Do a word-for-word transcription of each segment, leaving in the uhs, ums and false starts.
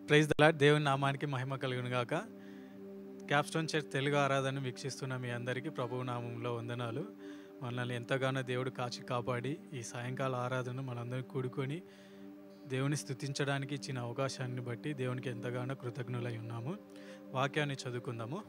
Praise the lord. దేవుని నామానికి మహిమ కలుగును గాక. క్యాప్స్టోన్ చర్చ్ తెలుగు ఆరాధన వీక్షిస్తున్న మీ అందరికీ ప్రభువు నామంలో వందనాలు. మనల్ని ఎంతగానో దేవుడు కాచి కాపాడి ఈ సాయంకాల ఆరాధన మనందరం కూడుకొని దేవుని స్తుతించడానికి ఇచ్చిన అవకాశాన్ని బట్టి దేవునికి ఎంతగానో కృతజ్ఞులై ఉన్నాము. వాక్యాన్ని చదువుకుందాము.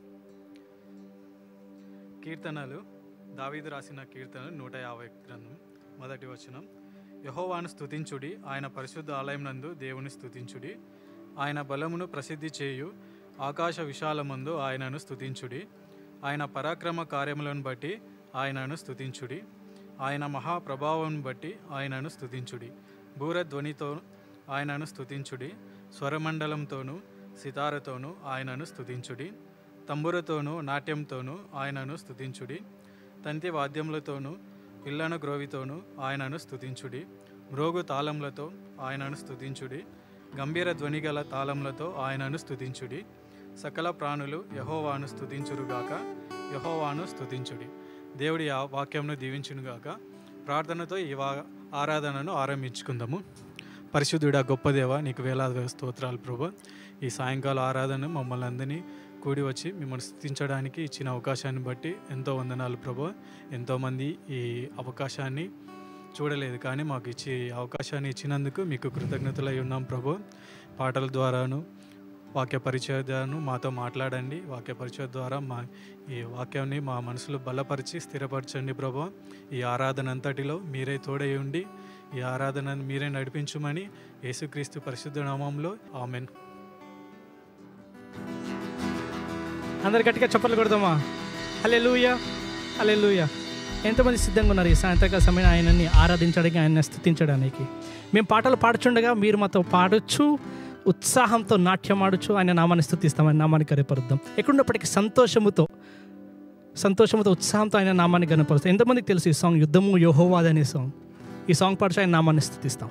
కీర్తనలు, దావీదు రాసిన కీర్తనలు నూట యాభై గ్రంథం. మొదటి వచనం. యెహోవాను స్తుతించుడి, ఆయన పరిశుద్ధ ఆలయం నందు దేవుని స్తుతించుడి. ఆయన బలమును ప్రసిద్ధి చేయు ఆకాశ విశాలమందు ఆయనను స్తుతించుడి. ఆయన పరాక్రమ కార్యములను బట్టి ఆయనను స్తుతించుడి. ఆయన మహాప్రభావం బట్టి ఆయనను స్తుతించుడి. బూరధ్వనితో ఆయనను స్తుతించుడి. స్వరమండలంతోనూ సితారతోనూ ఆయనను స్తుతించుడి. తంబురతోనూ నాట్యంతోనూ ఆయనను స్తుతించుడి. తంతి వాద్యములతోనూ పిల్లన గ్రోవితోనూ ఆయనను స్తుతించుడి. మ్రోగు తాళములతో ఆయనను స్తుతించుడి. గంభీర ధ్వనిగల తాళములతో ఆయనను స్తుతించుడి. సకల ప్రాణులు యెహోవాను స్తుతించురుగాక, యెహోవాను స్తుతించుడి. దేవుడి ఆ వాక్యంను దీవించునుగాక. ప్రార్థనతో ఈ వా ఆరాధనను ఆరంభించుకుందాము. పరిశుద్ధుడా, గొప్ప దేవ, నీకు వేలాది స్తోత్రాలు ప్రభు. ఈ సాయంకాల ఆరాధన మమ్మల్ని అందరినీ కూడి వచ్చి మిమ్మల్ని స్తుతించడానికి ఇచ్చిన అవకాశాన్ని బట్టి ఎంతో వందనాలు ప్రభు. ఎంతోమంది ఈ అవకాశాన్ని చూడలేదు, కానీ మాకు ఇచ్చి అవకాశాన్ని ఇచ్చినందుకు మీకు కృతజ్ఞతలై ఉన్నాం ప్రభు. పాటల ద్వారాను వాక్య పరిచయం ద్వారాను మాతో మాట్లాడండి. వాక్య పరిచయం ద్వారా మా ఈ వాక్యాన్ని మా మనసులో బలపరిచి స్థిరపరచండి ప్రభు. ఈ ఆరాధన అంతటిలో మీరే తోడై ఉండి ఈ ఆరాధనను మీరే నడిపించుమని యేసుక్రీస్తు పరిశుద్ధ నామంలో ఆమెన్. అందరు గట్టిగా చప్పట్లు కొడదామా? హల్లెలూయా, హల్లెలూయా. ఎంతమంది సిద్ధంగా ఉన్నారు ఈ సాయంత్రకాల సమయం ఆయనని ఆరాధించడానికి, ఆయన్ని స్తుతించడానికి? మేము పాటలు పాడుచుండగా మీరు మాతో పాడొచ్చు, ఉత్సాహంతో నాట్యం ఆడచ్చు, ఆయన నామాన్ని స్తుతిస్తాం, ఆయన నామాన్ని కనపరుద్దాం. ఎక్కడున్నప్పటికీ సంతోషముతో సంతోషముతో ఉత్సాహంతో ఆయన నామాన్ని కనపరుస్తాం. ఎంతమందికి తెలుసు ఈ సాంగ్ యుద్ధము యెహోవాది అనే సాంగ్? ఈ సాంగ్ పాడుచు ఆయన నామాన్ని స్తుతిస్తాం.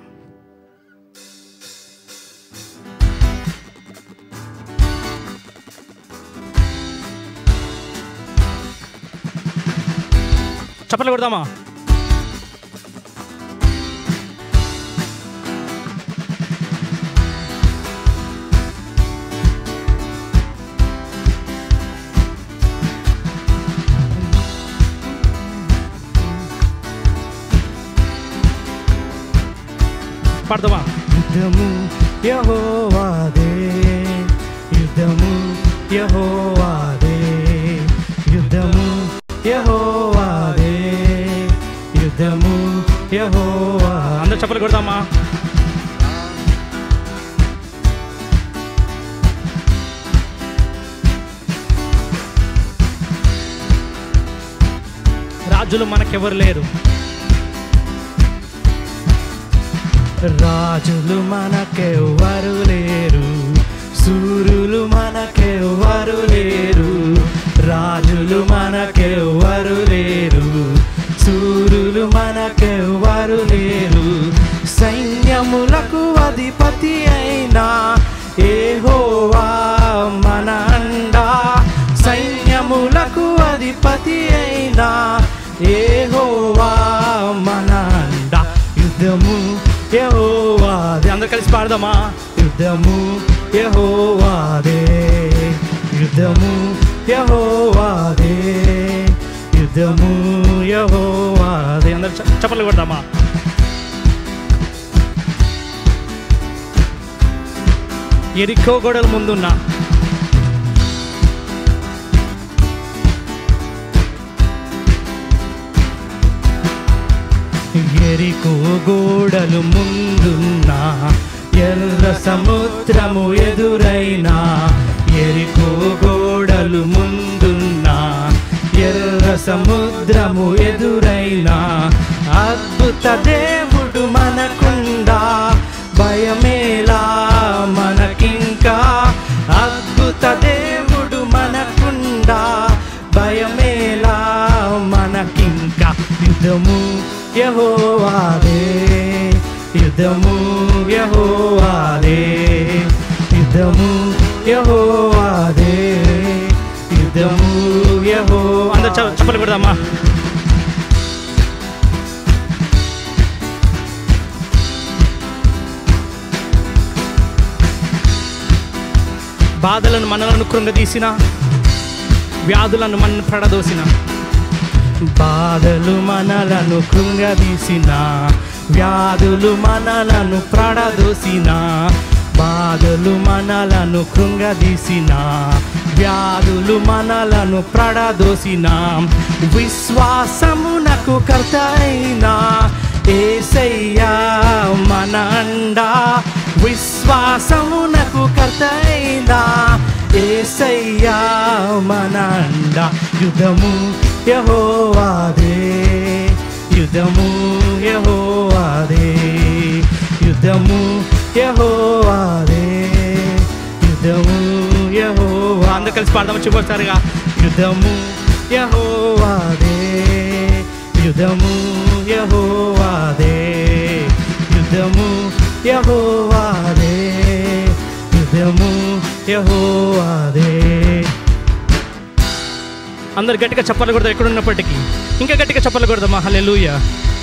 చప్పట్లు కొడదామా? పాడదామా? యుద్ధము యెహోవాదే, యుద్ధము యెహోవాదే, యుద్ధము యెహోవాదే, యుద్ధము యెహోవా. అందరూ చప్పట్లు కొడదామా? రాజులు మనకెవరు లేరు, రాజులు మనకెవ్వరు లేరు, సూర్యులు మనకెవ్వరు లేరు, రాజులు మనకెవ్వరు లేరు, సూర్యులు మనకెవ్వరు లేరు. సైన్యములకు అధిపతి అయినా యెహోవా మన అండా, సైన్యములకు అధిపతి అయినా యెహోవా మన అండా. యుద్ధము యెహోవాదే. అందరూ కలిసి పాడదామా? యుద్ధము యెహోవాదే, యుద్ధము యెహోవాదే, యుద్ధము యెహోవాదే. అందరూ చప్పట్లు కొడదామా? యెరికో గోడల ముందున్న యెరికో గోడలు ముందున్నా, ఎర్ర సముద్రము ఎదురైనా, యెరికో గోడలు ముందున్నా, ఎర్ర సముద్రము ఎదురైనా, అద్భుత దేవుడు మనకుండా, భయమేలా మనకింకా, అద్భుత దేవుడు మనకుండా, భయమేలా మనకింకా. యుద్ధము యెహోవాదే, యుద్ధము యెహోవాదే, యుద్ధము యెహోవాదే, యుద్ధము యెహోవా. అందరూ చప్పట్లు కొడదామా? బాధలను మనలను కృంగదీసిన, వ్యాధులను మన పడదోసిన, బాధలు మనలను కృంగదీసిన, వ్యాధులు మనలను ప్రడదోసిన, బాధలు మనలను కృంగదీసిన, వ్యాధులు మనలను ప్రడదోసిన, విశ్వాసమునకు కర్త అయినా యేసయ్యా మన అండా, విశ్వాసమునకు కర్త అయినా యేసయ్యా మన అండా. యుద్ధము యెహోవాదే, యుద్ధము యెహోవాదే, యుద్ధము యెహోవాదే, యుద్ధము యెహోవా. అందరూ కలిసి పాడదాము చూపొస్తారుగా. యుద్ధము యెహోవాదే, యుద్ధము యెహోవాదే, యుద్ధము యెహోవాదే, యుద్ధము యెహోవాదే. అందరు గట్టిగా చప్పట్లు కొడతారు ఎక్కడున్నప్పటికీ. ఇంకా గట్టిగా చప్పట్లు కొడదామా? హల్లెలూయా.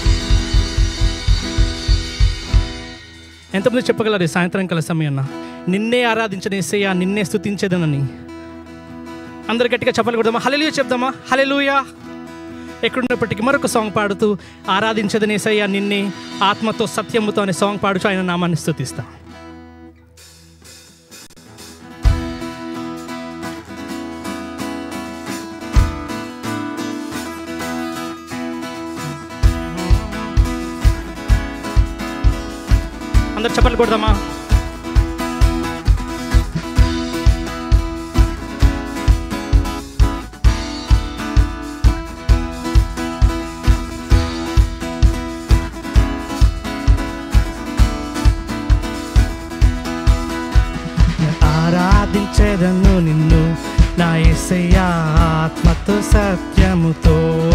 ఎంతమంది చెప్పగలరు ఈ సాయంత్రం కాల సమయాన్న నిన్నే ఆరాధించిన యేసయ్యా నిన్నే స్తుతించేదనని? అందరు గట్టిగా చప్పట్లు కొడదామా? హల్లెలూయా చెప్దామా? హల్లెలూయా. ఎక్కడున్నప్పటికీ మరొక సాంగ్ పాడుతూ ఆరాధించదని యేసయ్యా నిన్నే ఆత్మతో సత్యముతో అనే సాంగ్ పాడుచు ఆయన నామాన్ని స్తుతిస్తా. అందరు చప్పట్లు కొడదామా? ఆరాధించేదను నిన్ను నా యేసయ్యా ఆత్మతో సత్యముతో,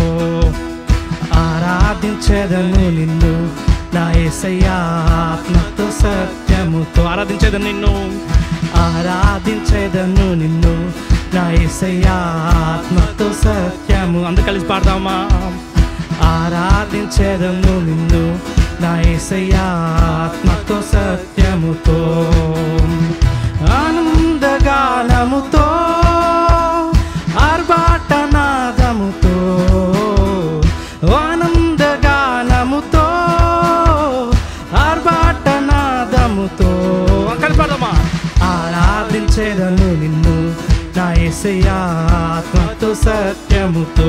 ఆరాధించేదను నిన్ను నా యేసయ్యా ఆత్మతో సత్యముతో, ఆరాధించేదను నిన్ను, ఆరాధించేదను నిన్ను నా యేసయ్యా ఆత్మతో సత్యము. అందరూ కలిసి పాడదామా? ఆరాధించేదను నిన్ను నా యేసయ్యా ఆత్మతో సత్యముతో, ఆనందగానముతో ఆర్భాటనాదముతో, ఆనందగానముతో ఆర్భాటనాదముతో కలిసి పాడదామా? ఆరాధించేదను నిన్ను నా యేసయ్యా ఆత్మతో సత్యముతో,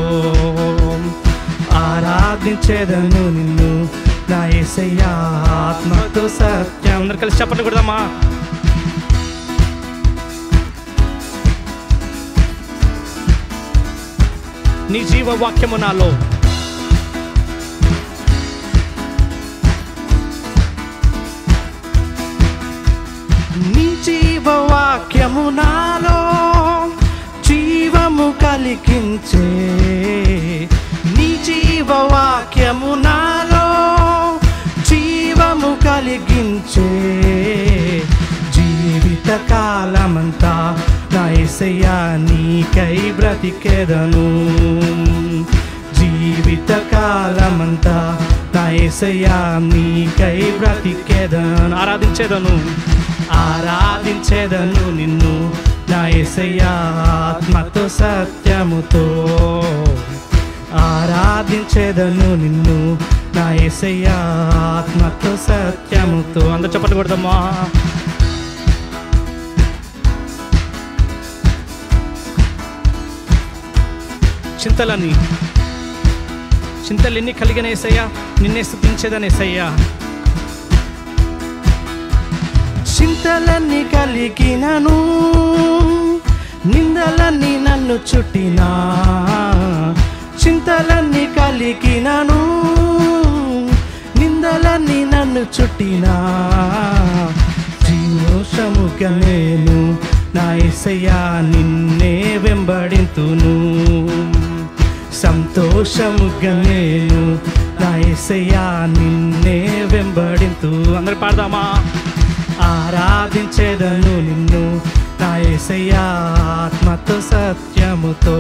ఆరాధించేదను నిన్ను నా యేసయ్యా ఆత్మతో సత్యం. అందరు కలిసి చప్పట్లు కొడదామా? నీ జీవ వాక్యము నాలో, నీ జీవ వాక్యము నాలో జీవము కలిగించే, నీ జీవ వాక్యము నాలో జీవము కలిగించే, జీవిత కాలమంతా నా యేసయ్యా నీకై బ్రతికెదను, జీవిత కాలమంతా నా యేసయ్యా నీకై బ్రతికెదను. ఆరాధించేదను, ఆరాధించేదను నిన్ను నా యేసయ్యా ఆత్మతో సత్యముతో, ఆరాధించేదను నిన్ను నా యేసయ్యా ఆత్మతో సత్యముతో. అందరూ చప్పట్లు కొడదామా? చింతలని చింతలు ఎన్ని కలిగిన యేసయ్యా నిన్నే స్తుతించేదని యేసయ్యా, చింతలన్నీ కలిగినను నిందలన్నీ నన్ను చుట్టినా, చింతలన్నీ కలిగినను నిందలన్నీ నన్ను చుట్టినా, జీవోషముగా నేను నా యేసయ్యా నిన్నే వెంబడింతును, సంతోషముగా నేను నా యేసయ్యా నిన్నే వెంబడింతు. అందరు పాడదామా? ఆరాధించేదను నిన్ను నా యేసయ్యా ఆత్మతో సత్యముతో,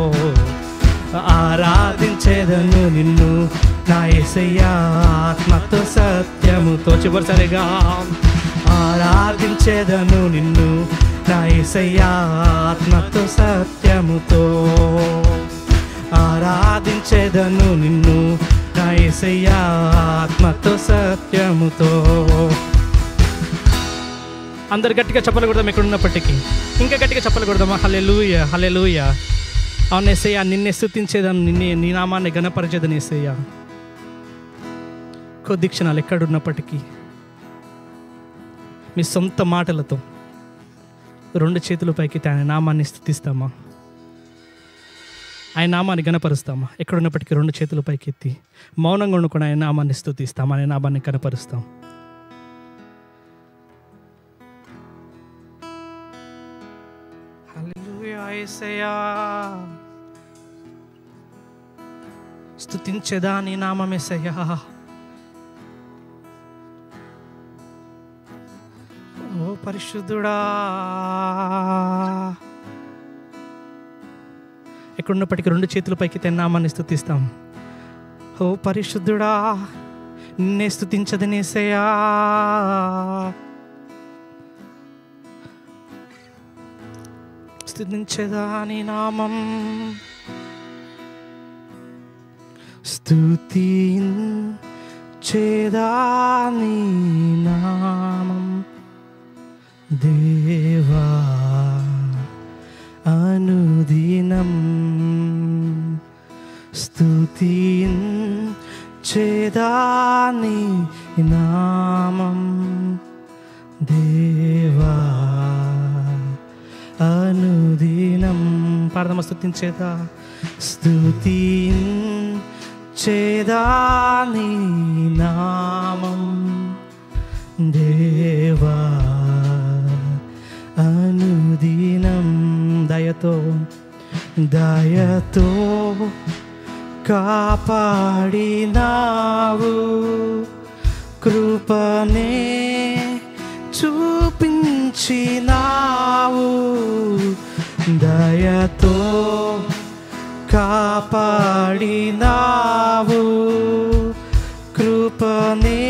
ఆరాధించేదను నిన్ను నా యేసయ్యా ఆత్మతో సత్యముతో. చివరిసారిగా ఆరాధించేదను నిన్ను నా యేసయ్యా ఆత్మతో సత్యముతో ఆరాధించేదను నిన్ను నా యేసయ్యా ఆత్మతో సత్యముతో. అందరు గట్టిగా చెప్పలు కొడదాం ఎక్కడ ఉన్నప్పటికీ, ఇంకా గట్టిగా చెప్పలు కొడదామా? హల్లెలూయా హల్లెలూయా. అవును యేసయ్యా, నిన్నే స్తుతించేదాను, నిన్నే నీ నామాన్ని ఘనపరిచేదని యేసయ్యా. కొద్ది క్షణాలు ఎక్కడున్నప్పటికీ మీ సొంత మాటలతో రెండు చేతుల పైకి ఆయన నామాన్ని స్తుతిస్తామా? ఆయన నామాన్ని గణపరుస్తామా? ఎక్కడున్నప్పటికీ రెండు చేతుల పైకి ఎత్తి మౌనంగా ఉండుకొని ఆయన నామాన్ని స్తుతిస్తాం, ఆయన నామాన్ని కనపరుస్తాం. హల్లెలూయా యేసయ్యా, స్తుతించేదా నీ నామం యేసయ్యా. ఓ పరిశుద్ధుడా, ఎక్కడున్నప్పటికీ రెండు చేతుల పైకి తన నామాన్ని స్తుతిస్తాం. ఓ పరిశుద్ధుడా, నిన్నే స్తుతించదని యేసయ్యా. స్తుతించేదా నీ నామం, స్తుతించేదా నీ నామం దేవా అనుదినం. స్తుతించేదా నీ నామం దేవా అనుదినం. పాడదామా? స్తుతించేదా స్తుతించేదా నీ నామం దేవా అనుదినం. దయతో దయతో కాపాడినావు, కృపనే చూపించినావు. దయతో కాపాడినావు, కృపనే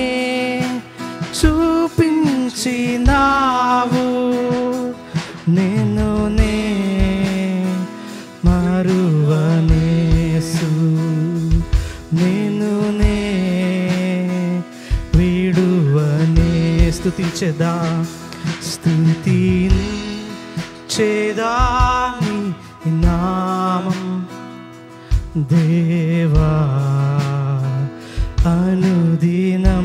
చూపించినావు. నేను నే మరువనేసు, నేను నే విడువనే. స్తుతించేదా స్తుతించేదా నీ నామం దేవా అనుదినం.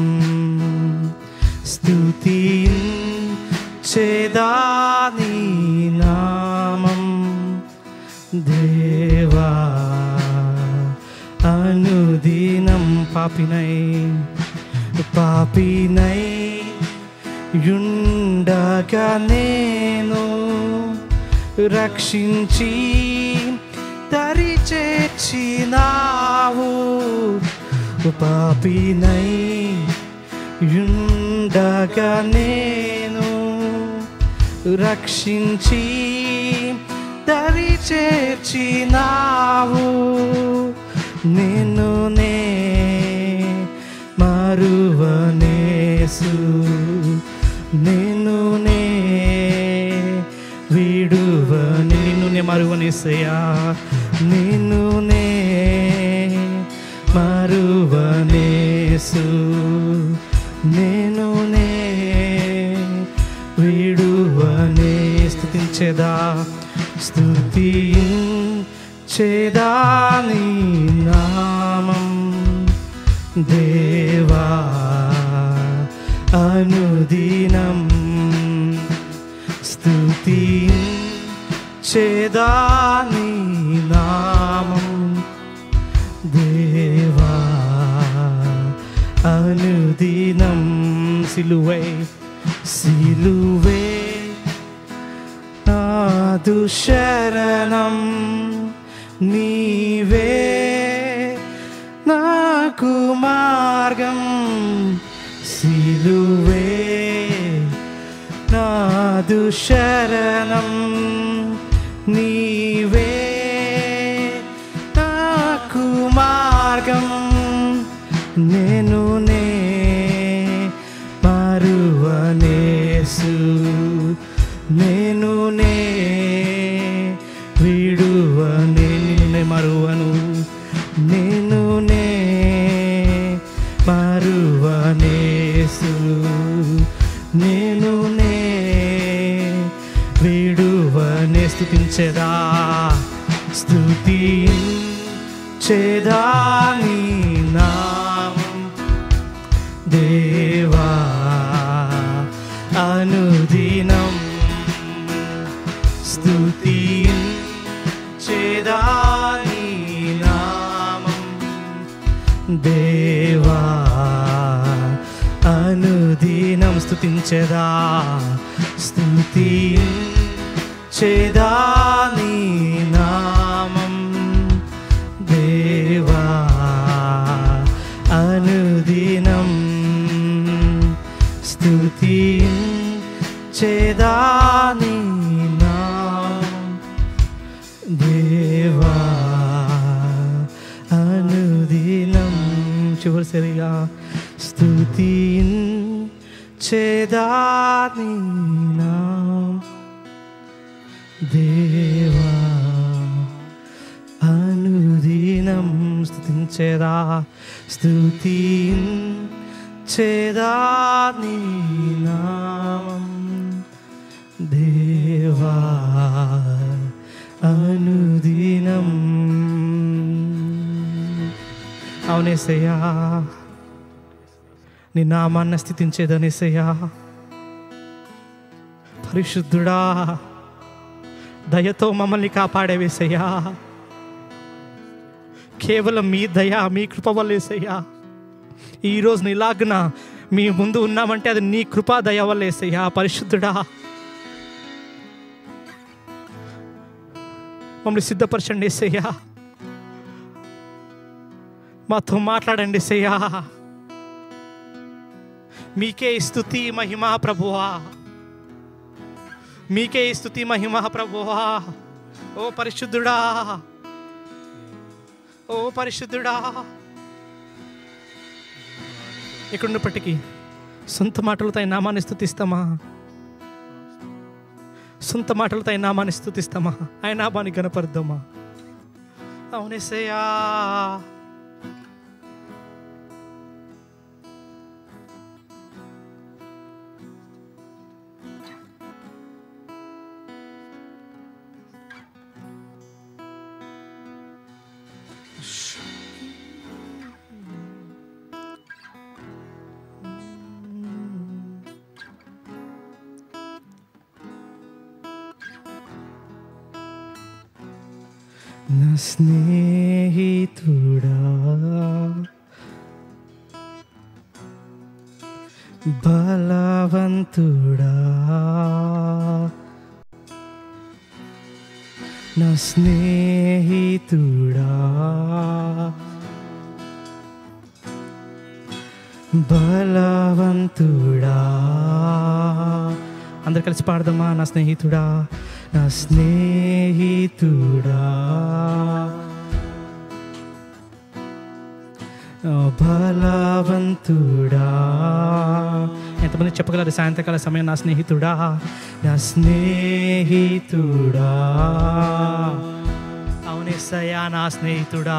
స్తుతించేదా నీ నామం దేవా అనుదినం. పాపినై పాపినై యుండగా నేను రక్షించి దరి చేర్చినావు. పాపినై యుండగా నేను రక్షించి దరి చేర్చినావు. నేను నే మరువనేసు, నేను నే విడువని. నిన్ను నే మరువనేసయ్యా, నిన్ను నే మరువనేసు, నేను నే విడువనే. స్తుతించేదా స్తుతించేదా నీ నామం దేవా అనుదినం. స్తుతించేదా నీ నామం దేవా అనుదినం. సిలువై సిలువే నాదు శరణం, నీవే నాకు మార్గం. సిలువే నాదు శరణం, నీవే నాకు మార్గం. నేను నే మరువనేసు, నే స్తుతించేదా స్తుతించేదా నీ నామం దేవా అనుదినం స్తుతించేదా నీ నామం దేవా అనుదినం స్తుతించేదా స్తుతించేదా నీ నామం దేవా అనుదినం స్తుతించేదా నీ నామం దేవా అనుదినం చివరిసరిగా స్తుతించేదా నీ నామం దేవా అనుదినం స్తుతించేదా స్తుతించేదా నీ నామం దేవా అనుదినం అవునేసయ్యా నీ నామాన్ని స్తుతించేదనేసయ్యా పరిశుద్ధుడా దయతో మమ్మల్ని కాపాడేవేసయ్యా కేవలం మీ దయ మీ కృప వల్లేసయ్యా ఈరోజు నీలాగున మీ ముందు ఉన్నామంటే అది నీ కృపా దయ వల్లేసయ్యా పరిశుద్ధుడా మమ్మల్ని సిద్ధపరచండి ఏసయ్యా మాతో మాట్లాడండి ఏసయ్యా మీకే స్తుతి మహిమ ప్రభువా మీకే స్తుతి మహిమ ప్రభువా ఓ పరిశుద్ధుడా ఓ పరిశుద్ధుడా ఇక్కడున్నప్పటికీ సొంత మాటలతో ఆయన నామాన్ని స్తుతిస్తామా సొంత మాటలతో ఆయన నామాన్ని స్తుతిస్తామా ఆయన నామాన్ని గణపరుద్దామా అవునేసయ్యా నా స్నేహితుడా బలవంతుడా నా స్నేహితుడా బలవంతుడా అందరు కలిసి పాడదామా నా స్నేహితుడా నా స్నేహితుడా బలవంతుడా ఎంతమంది చెప్పగలరు సాయంత్రకాల సమయం నా స్నేహితుడా నా స్నేహితుడా అవునేసయ్యా నా స్నేహితుడా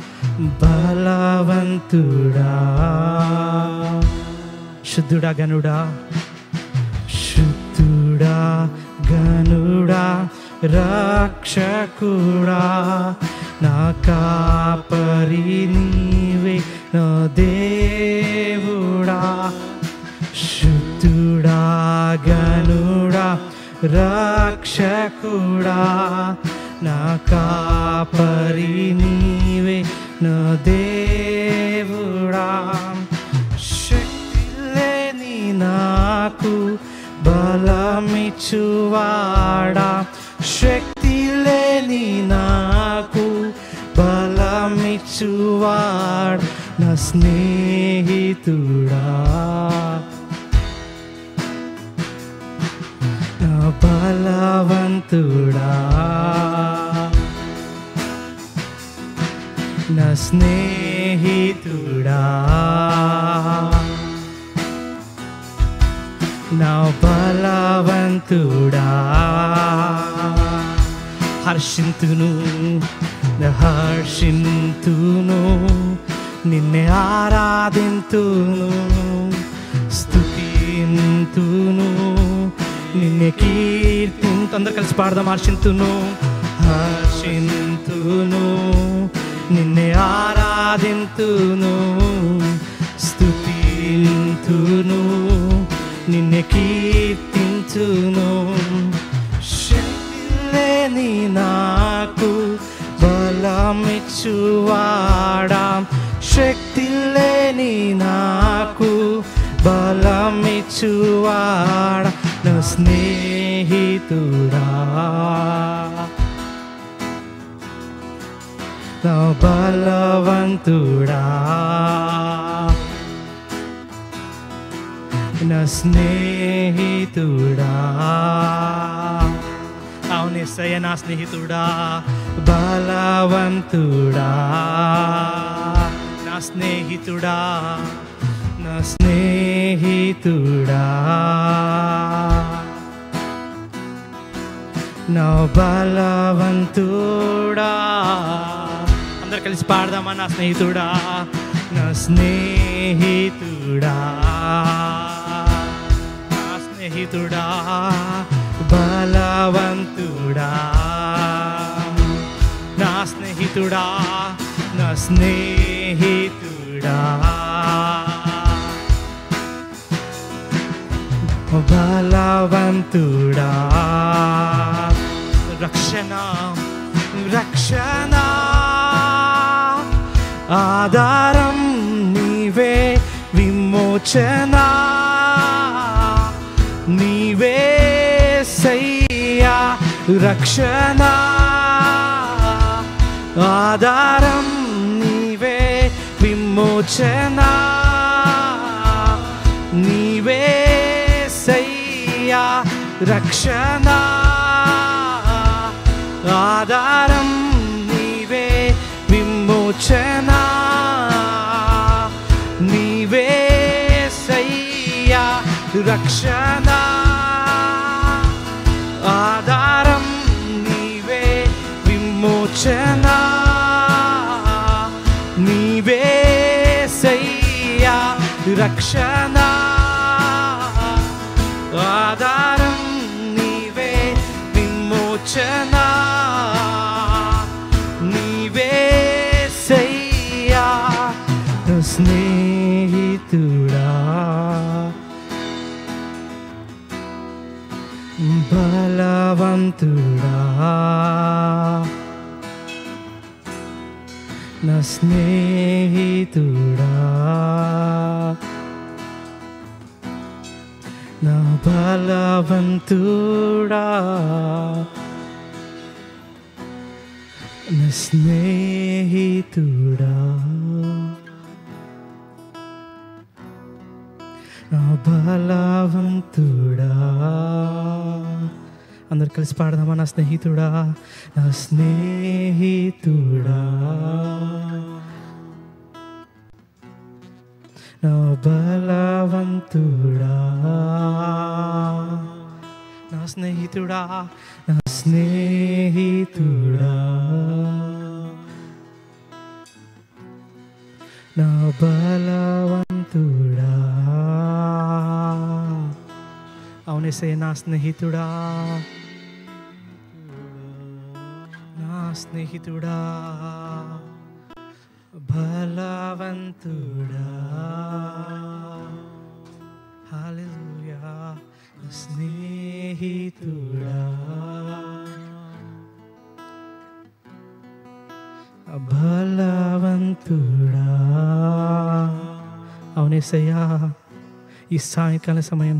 బలవంతుడా శుద్ధుడా గనుడా శుద్ధుడా గనుడా రక్షకుడా నా కాపరి నీవే నా దేవుడా శుద్ధుడా గనుడా రక్షకుడా నా కాపరి నీవే నా దేవుడా శక్తి లేని నాకు బలమిచ్చువాడా శక్తి లేని నాకు బలమిచ్చువాడా నా స్నేహితుడా నా బలవంతుడా నా స్నేహితుడా నా బలవంతుడా హర్షింతును హర్షింతును నిన్నే ఆరాధింతును స్తుతింతును నిన్నే కీర్తింతును హర్షింతు అందరు కలిసి పాడదాం. హర్షింతును హర్షింతును నిన్నే ఆరాధింతును స్తుతింతును నిన్నే కీర్తింతును శక్తి లేని నాకు బలమిచ్చువాడా శక్తి లేని నాకు బలమిచ్చువాడా నా స్నేహితుడా నా బలవంతుడా నా స్నేహితుడా అవునేసయ్య నా స్నేహితుడా బలవంతుడా నా స్నేహితుడా నా స్నేహితుడా నా బలవంతుడా అందరు కలిసి పాడదామా. నా స్నేహితుడా నా స్నేహితుడా నా స్నేహితుడా బలవంతుడా నా స్నేహితుడా నా స్నేహితుడా బలవంతుడా రక్షణ రక్షణ ఆధారం నీవే విమోచన నీవే సయ్యా రక్షణ ఆధారం నీవే విమోచన నీవే సయ్యా రక్షణ ఆధారం నీవే విమోచన నీవే సయ్యా రక్షణ ఆధారం నీవే విమోచన నీవే సయ్యా రక్షణ ఆధారం నీవే విమోచన నీవే సయ్యా స్నేహితుడా బలవంతుడా నా స్నేహితుడా నా బలవంతుడా నా స్నేహితుడా నా బలవంతుడా అందరు కలిసి పాడదామా. నా స్నేహితుడా నా స్నేహితుడా నా బలవంతుడా నా స్నేహితుడా నా స్నేహితుడా నా బలవంతుడా అవునేసయ్య నా స్నేహితుడా నా స్నేహితుడా బలవంతుడా హల్లెలూయా స్నేహితుడా బలవంతుడా అవునేసయ్యా ఈ సాయంకాల సమయం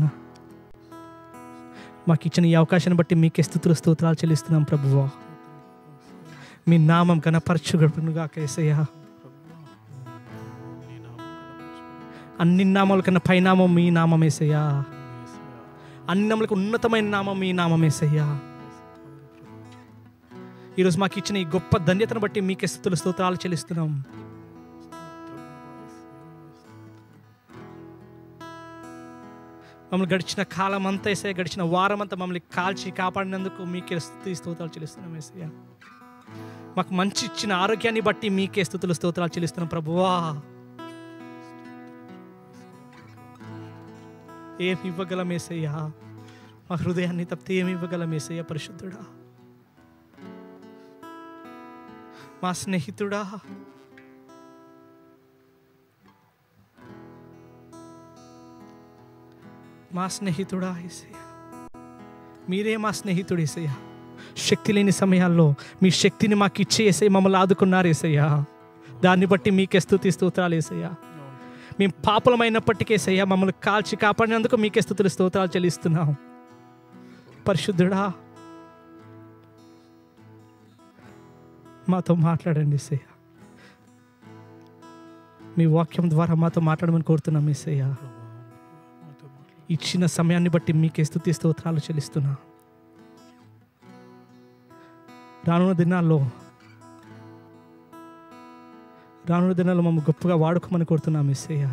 మాకు ఇచ్చిన ఈ అవకాశాన్ని బట్టి మీకే స్తుతులు స్తోత్రాలు చెల్లిస్తున్నాం ప్రభువా. మీ నామం ఘనపరచుగాక యేసయ్యా. అన్ని నామాల కన్నా పైనామం మీ నామం యేసయ్యా. అన్ని నామాలకు ఉన్నతమైన నామం మీ నామం యేసయ్యా. ఈరోజు మాకు ఇచ్చిన ఈ గొప్ప ధన్యతను బట్టి మీకే స్తుతులు స్తోత్రాలు చెల్లిస్తున్నాం. మమ్మల్ని గడిచిన కాలం అంతా యేసయ్య, గడిచిన వారం అంతా మమ్మల్ని కాల్చి కాపాడినందుకు మీకే స్తుతి స్తోత్రాలు చెల్లిస్తున్నాం యేసయ్య. మాకు మంచి ఇచ్చిన ఆరోగ్యాన్ని బట్టి మీకే స్తుతులు స్తోత్రాలు చెల్లిస్తున్నాం ప్రభువా. ఏమి ఇవ్వగలం యేసయ్యా? మా హృదయాన్ని తప్పితే ఏమి ఇవ్వగలం యేసయ్య పరిశుద్ధుడా, మా స్నేహితుడా, మా స్నేహితుడా యేసయ్య, మీరే మా స్నేహితుడు యేసయ్య. శక్తి లేని సమయాల్లో మీ శక్తిని మాకు ఇచ్చే యేసయ్య మమ్మల్ని ఆదుకున్నారు యేసయ్య. దాన్ని బట్టి మీకే స్తుతి స్తోత్రాలు యేసయ్య. మేము పాపులమైనప్పటికీ యేసయ్య మమ్మల్ని కాల్చి కాపాడినందుకు మీకే స్తుతులు స్తోత్రాలు చెల్లిస్తున్నాం. పరిశుద్ధుడా, మాతో మాట్లాడండి యేసయ్య. మీ వాక్యం ద్వారా మాతో మాట్లాడమని కోరుతున్నాం యేసయ్య. ఇచ్చిన సమయాన్ని బట్టి మీకే స్తుతి స్తోత్రాలు చెల్లిస్తున్నా. రానున్న దినాల్లో రానున్న దినాల్లో మమ్మల్ని గొప్పగా వాడుకోమని కోరుతున్నాం యేసయ్య.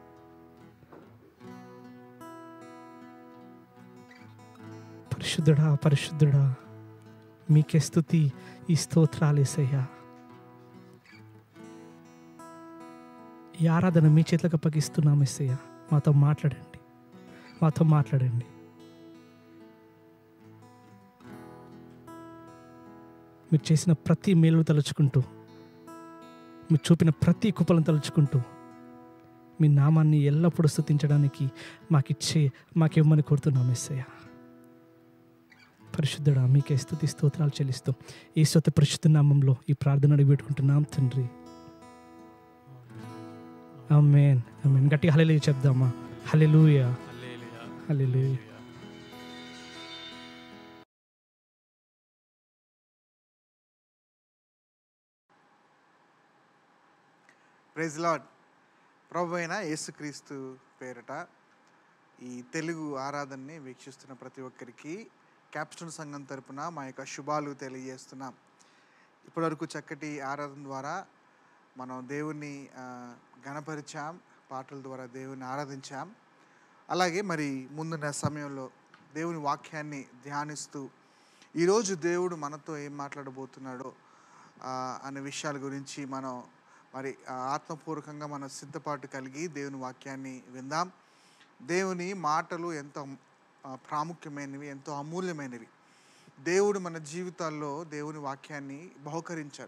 పరిశుద్ధుడా, పరిశుద్ధుడా, మీకే స్తుతి ఈ స్తోత్రాలు యేసయ్య. ఈ ఆరాధన మీ చేతులకు అప్పగిస్తున్నాం యేసయ్య. మాతో మాట్లాడండి, మాతో మాట్లాడండి. మీరు చేసిన ప్రతి మేలు తలుచుకుంటూ, మీరు చూపిన ప్రతి కృపలను తలుచుకుంటూ మీ నామాన్ని ఎల్లప్పుడూ స్తుతించడానికి మాకిచ్చే మాకివ్వమని కోరుతున్నాం యేసయ్య. పరిశుద్ధుడా, మీకే స్తుతి స్తోత్రాలు చెల్లిస్తూ యేసు అతి పరిశుద్ధ నామంలో ఈ ప్రార్థన అడిగి పెట్టుకుంటున్నాం తండ్రి. ఆమేన్, ఆమేన్. గట్టిగా హల్లెలూయా చెప్దామా? హల్లెలూయా, హల్లెలూయా. Praise lord. ప్రభు అయిన యేసుక్రీస్తు పేరిట ఈ తెలుగు ఆరాధనని వీక్షిస్తున్న ప్రతి ఒక్కరికి క్యాప్స్టోన్ సంఘం తరపున మా యొక్క శుభాలు తెలియజేస్తున్నాం. ఇప్పటివరకు చక్కటి ఆరాధన ద్వారా మనం దేవుణ్ణి ఘనపరిచాం, పాటల ద్వారా దేవుని ఆరాధించాం. అలాగే మరి ముందున్న సమయంలో దేవుని వాక్యాన్ని ధ్యానిస్తూ ఈరోజు దేవుడు మనతో ఏం మాట్లాడబోతున్నాడో అనే విషయాల గురించి మనం మరి ఆత్మపూర్వకంగా మనం సిద్ధపాటు కలిగి దేవుని వాక్యాన్ని విందాం. దేవుని మాటలు ఎంతో ప్రాముఖ్యమైనవి, ఎంతో అమూల్యమైనవి. దేవుడు మన జీవితాల్లో దేవుని వాక్యాన్ని బహుకరించాడు.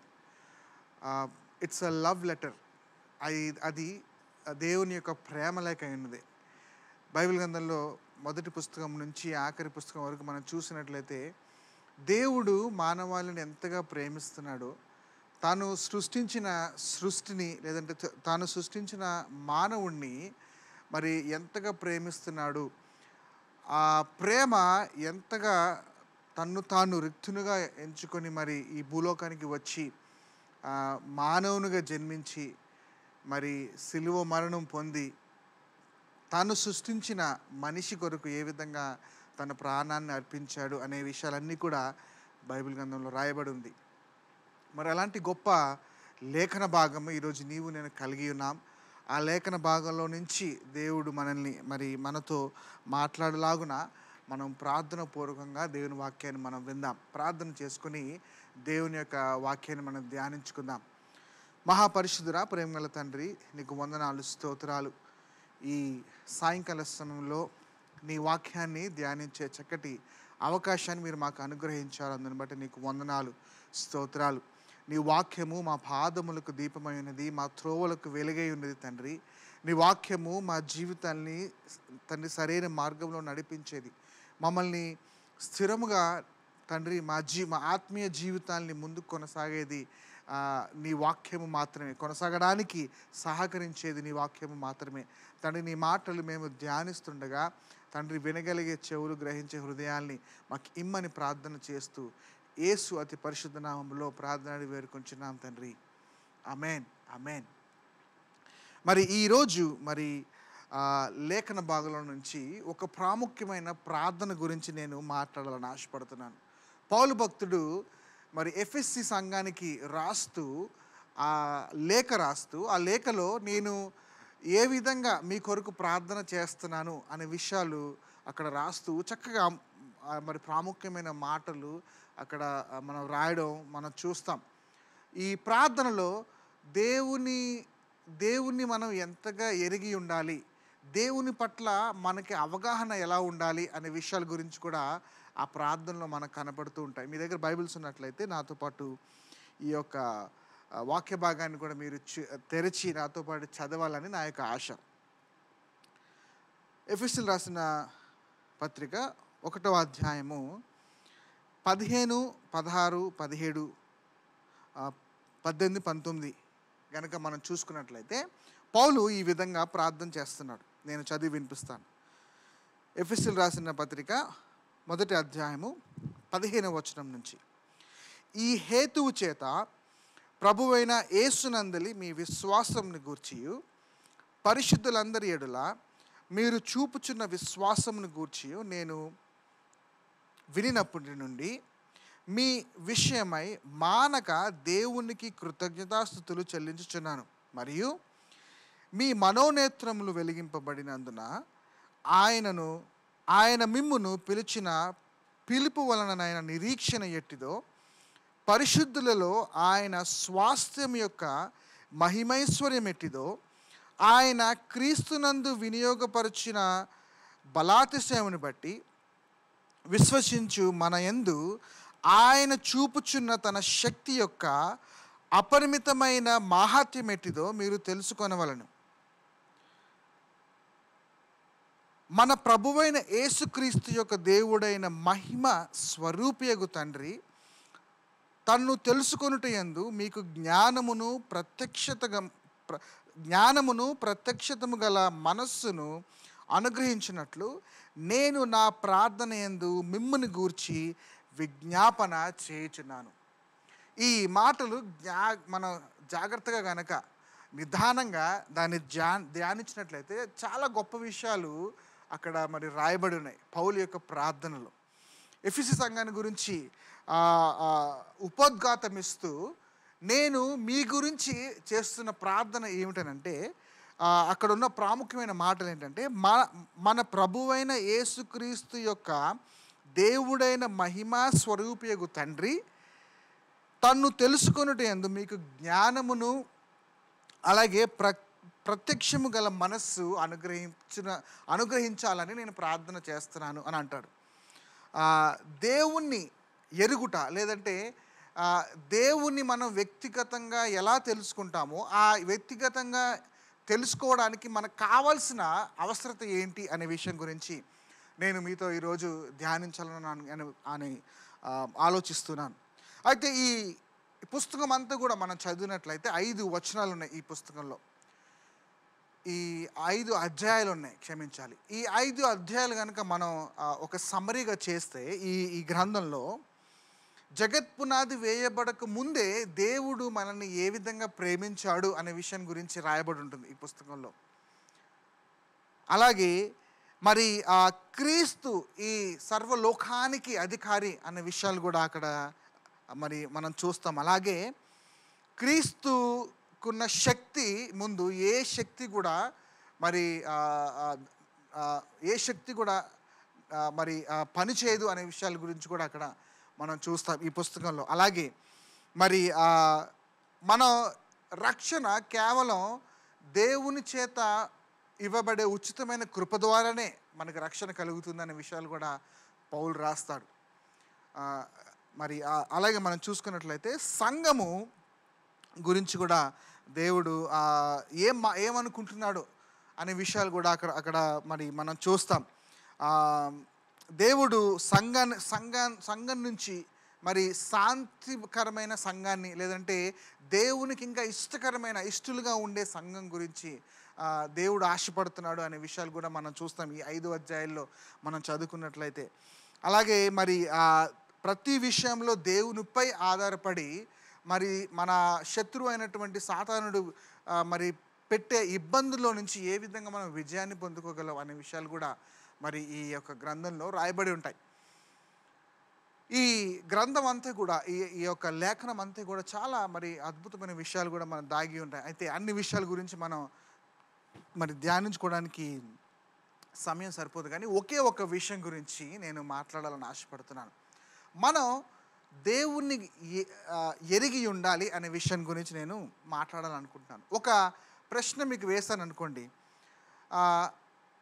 It's a love letter. అది అది దేవుని యొక్క ప్రేమ లేఖ అయినది. బైబిల్ గ్రంథంలో మొదటి పుస్తకం నుంచి ఆఖరి పుస్తకం వరకు మనం చూసినట్లయితే దేవుడు మానవాళిని ఎంతగా ప్రేమిస్తున్నాడో, తాను సృష్టించిన సృష్టిని లేదంటే తాను సృష్టించిన మానవుణ్ణి మరి ఎంతగా ప్రేమిస్తున్నాడు, ఆ ప్రేమ ఎంతగా తన్ను తాను రిక్తునుగా ఎంచుకొని మరి ఈ భూలోకానికి వచ్చి మానవునిగా జన్మించి మరి సిలువ మరణం పొంది తాను సృష్టించిన మనిషి కొరకు ఏ విధంగా తన ప్రాణాన్ని అర్పించాడు అనే విషయాలన్నీ కూడా బైబిల్ గ్రంథంలో రాయబడి ఉంది. మరి అలాంటి గొప్ప లేఖన భాగము ఈరోజు నీవు నేను కలిగి ఉన్నాం. ఆ లేఖన భాగంలో నుంచి దేవుడు మనల్ని మరి మనతో మాట్లాడలాగున మనం ప్రార్థన పూర్వకంగా దేవుని వాక్యాన్ని మనం విందాం. ప్రార్థన చేసుకుని దేవుని యొక్క వాక్యాన్ని మనం ధ్యానించుకుందాం. మహాపరిశుద్ధుడా, ప్రేమగల తండ్రి, నీకు వందనాలు, స్తోత్రాలు. ఈ సాయంకాల సమయంలో నీ వాక్యాన్ని ధ్యానించే చక్కటి అవకాశాన్ని మీరు మాకు అనుగ్రహించారు. అందుని బట్టి నీకు వందనాలు, స్తోత్రాలు. నీ వాక్యము మా పాదములకు దీపమై ఉన్నది, మా త్రోవలకు వెలుగై ఉన్నది తండ్రి. నీ వాక్యము మా జీవితాన్ని తండ్రి సరైన మార్గంలో నడిపించేది, మమ్మల్ని స్థిరముగా తండ్రి మా జీ మా ఆత్మీయ జీవితాన్ని ముందుకు కొనసాగేది నీ వాక్యము మాత్రమే, కొనసాగడానికి సహకరించేది నీ వాక్యము మాత్రమే తండ్రి. నీ మాటలు మేము ధ్యానిస్తుండగా తండ్రి వినగలిగే చెవులు, గ్రహించే హృదయాల్ని మాకు ఇమ్మని ప్రార్థన చేస్తూ యేసు అతి పరిశుద్ధ నామములో ప్రార్థన వేడుకొంచున్నాం తండ్రి. ఆమేన్, ఆమేన్. మరి ఈరోజు మరి లేఖన భాగంలో నుంచి ఒక ప్రాముఖ్యమైన ప్రార్థన గురించి నేను మాట్లాడాలని ఆశపడుతున్నాను. పౌలు భక్తుడు మరి ఎఫెసీ సంఘానికి రాస్తూ ఆ లేఖ రాస్తూ ఆ లేఖలో నేను ఏ విధంగా మీ కొరకు ప్రార్థన చేస్తున్నాను అనే విషయాలు అక్కడ రాస్తూ చక్కగా మరి ప్రాముఖ్యమైన మాటలు అక్కడ మనం రాయడం మనం చూస్తాం. ఈ ప్రార్థనలో దేవుని దేవుణ్ణి మనం ఎంతగా ఎరిగి ఉండాలి, దేవుని పట్ల మనకి అవగాహన ఎలా ఉండాలి అనే విషయాల గురించి కూడా ఆ ప్రార్థనలో మనకు కనపడుతూ ఉంటాయి. మీ దగ్గర బైబిల్స్ ఉన్నట్లయితే నాతో పాటు ఈ యొక్క ఆ, వాక్య భాగాన్ని కూడా మీరు చు- తెరిచి నాతో పాటు చదవాలని నా యొక్క ఆశ. ఎఫెసీయులకు రాసిన పత్రిక ఒకటో అధ్యాయము పదిహేను పదహారు పదిహేడు ఆ, పద్దెనిమిది పంతొమ్మిది కనుక మనం చూసుకున్నట్లయితే పౌలు ఈ విధంగా ప్రార్థన చేస్తున్నాడు. నేను చదివి వినిపిస్తాను. ఎఫెసీయులకు రాసిన పత్రిక మొదటి అధ్యాయము పదిహేనవ వచనం నుంచి. ఈ హేతువు చేత ప్రభువైన యేసునందలి మీ విశ్వాసమును గూర్చియు పరిశుద్ధులందరి ఎడుల మీరు చూపుచున్న విశ్వాసమును గూర్చియు నేను వినినప్పటి నుండి మీ విషయమై మానక దేవునికి కృతజ్ఞతాస్తుతులు చెల్లించుచున్నాను. మరియు మీ మనోనేత్రములు వెలిగింపబడినందున ఆయనను ఆయన మిమ్మును పిలిచిన పిలుపు వలననైన నిరీక్షణ ఎట్టిదో పరిశుద్ధులలో ఆయన స్వాస్థ్యం యొక్క మహిమైశ్వర్యం ఎట్టిదో ఆయన క్రీస్తునందు వినియోగపరిచిన బలాతిశయమును బట్టి విశ్వసించు మన యందు ఆయన చూపుచున్న తన శక్తి యొక్క అపరిమితమైన మాహాత్మ్యం ఎట్టిదో మీరు తెలుసుకొనవలను. మన ప్రభువైన యేసుక్రీస్తు యొక్క దేవుడైన మహిమ స్వరూపియగు తండ్రి తన్ను తెలుసుకొనుట యందు మీకు జ్ఞానమును ప్రత్యక్షతగా ప్ర జ్ఞానమును ప్రత్యక్షతము గల మనస్సును అనుగ్రహించినట్లు నేను నా ప్రార్థన యందు మిమ్ముని గూర్చి విజ్ఞాపన చేయుచున్నాను. ఈ మాటలు జ్ఞా మనం జాగ్రత్తగా గనక నిదానంగా దాన్ని ధ్యా ధ్యానించినట్లయితే చాలా గొప్ప విషయాలు అక్కడ మరి రాయబడి ఉన్నాయి పౌలు యొక్క ప్రార్థనలో. ఎఫెసీ సంఘాన్ని గురించి ఉపోద్ఘాతం ఇస్తూ నేను మీ గురించి చేస్తున్న ప్రార్థన ఏమిటనంటే అక్కడ ఉన్న ప్రాముఖ్యమైన మాటలు ఏంటంటే మన మన ప్రభువైన యేసుక్రీస్తు యొక్క దేవుడైన మహిమా స్వరూపియగు తండ్రి తన్ను తెలుసుకొనుట యందు మీకు జ్ఞానమును అలాగే ప్ర ప్రత్యక్షము గల మనస్సు అనుగ్రహించిన అనుగ్రహించాలని నేను ప్రార్థన చేస్తున్నాను అని అంటాడు. దేవుణ్ణి ఎరుగుట లేదంటే దేవుణ్ణి మనం వ్యక్తిగతంగా ఎలా తెలుసుకుంటామో ఆ వ్యక్తిగతంగా తెలుసుకోవడానికి మనకు కావాల్సిన అవసరత ఏంటి అనే విషయం గురించి నేను మీతో ఈరోజు ధ్యానించాలని అని అని ఆలోచిస్తున్నాను. అయితే ఈ పుస్తకం అంతా కూడా మనం చదివినట్లయితే ఐదు వచనాలు ఉన్నాయి ఈ పుస్తకంలో. ఈ ఐదు అధ్యాయాలు ఉన్నాయి, క్షమించాలి. ఈ ఐదు అధ్యాయాలు కనుక మనం ఒక సమ్మరీగా చేస్తే ఈ ఈ గ్రంథంలో జగత్పునాది వేయబడక ముందే దేవుడు మనల్ని ఏ విధంగా ప్రేమించాడు అనే విషయం గురించి రాయబడి ఉంటుంది ఈ పుస్తకంలో. అలాగే మరి ఆ క్రీస్తు ఈ సర్వలోకానికి అధికారి అనే విషయాలు కూడా అక్కడ మరి మనం చూస్తాం. అలాగే క్రీస్తుకున్న శక్తి ముందు ఏ శక్తి కూడా మరి ఏ శక్తి కూడా మరి పని చేయదు అనే విషయాల గురించి కూడా అక్కడ మనం చూస్తాం ఈ పుస్తకంలో. అలాగే మరి మన రక్షణ కేవలం దేవుని చేత ఇవ్వబడే ఉచితమైన కృప ద్వారానే మనకు రక్షణ కలుగుతుందనే విషయాలు కూడా పౌలు రాస్తాడు. మరి అలాగే మనం చూసుకున్నట్లయితే సంఘము గురించి కూడా దేవుడు ఏం ఏమనుకుంటున్నాడు అనే విషయాలు కూడా అక్కడ అక్కడ మరి మనం చూస్తాం. దేవుడు సంఘాన్ని సంఘా సంఘం నుంచి మరి శాంతికరమైన సంఘాన్ని లేదంటే దేవునికి ఇంకా ఇష్టకరమైన ఇష్టలుగా ఉండే సంఘం గురించి దేవుడు ఆశపడుతున్నాడు అనే విషయాలు కూడా మనం చూస్తాం ఈ ఐదు అధ్యాయాల్లో మనం చదువుకున్నట్లయితే. అలాగే మరి ప్రతి విషయంలో దేవునిపై ఆధారపడి మరి మన శత్రువు అయినటువంటి సాతానుడు మరి పెట్టే ఇబ్బందుల్లో నుంచి ఏ విధంగా మనం విజయాన్ని పొందుకోగలం అనే విషయాలు కూడా మరి ఈ యొక్క గ్రంథంలో రాయబడి ఉంటాయి. ఈ గ్రంథం అంతా కూడా ఈ ఈ యొక్క లేఖనం అంతా కూడా చాలా మరి అద్భుతమైన విషయాలు కూడా మనం దాగి ఉంటాయి. అయితే అన్ని విషయాల గురించి మనం మరి ధ్యానించుకోవడానికి సమయం సరిపోదు, కానీ ఒకే ఒక విషయం గురించి నేను మాట్లాడాలని ఆశపడుతున్నాను. మనం దేవుణ్ణి ఎరిగి ఉండాలి అనే విషయం గురించి నేను మాట్లాడాలనుకుంటున్నాను. ఒక ప్రశ్న మీకు వేస్తాను అనుకోండి.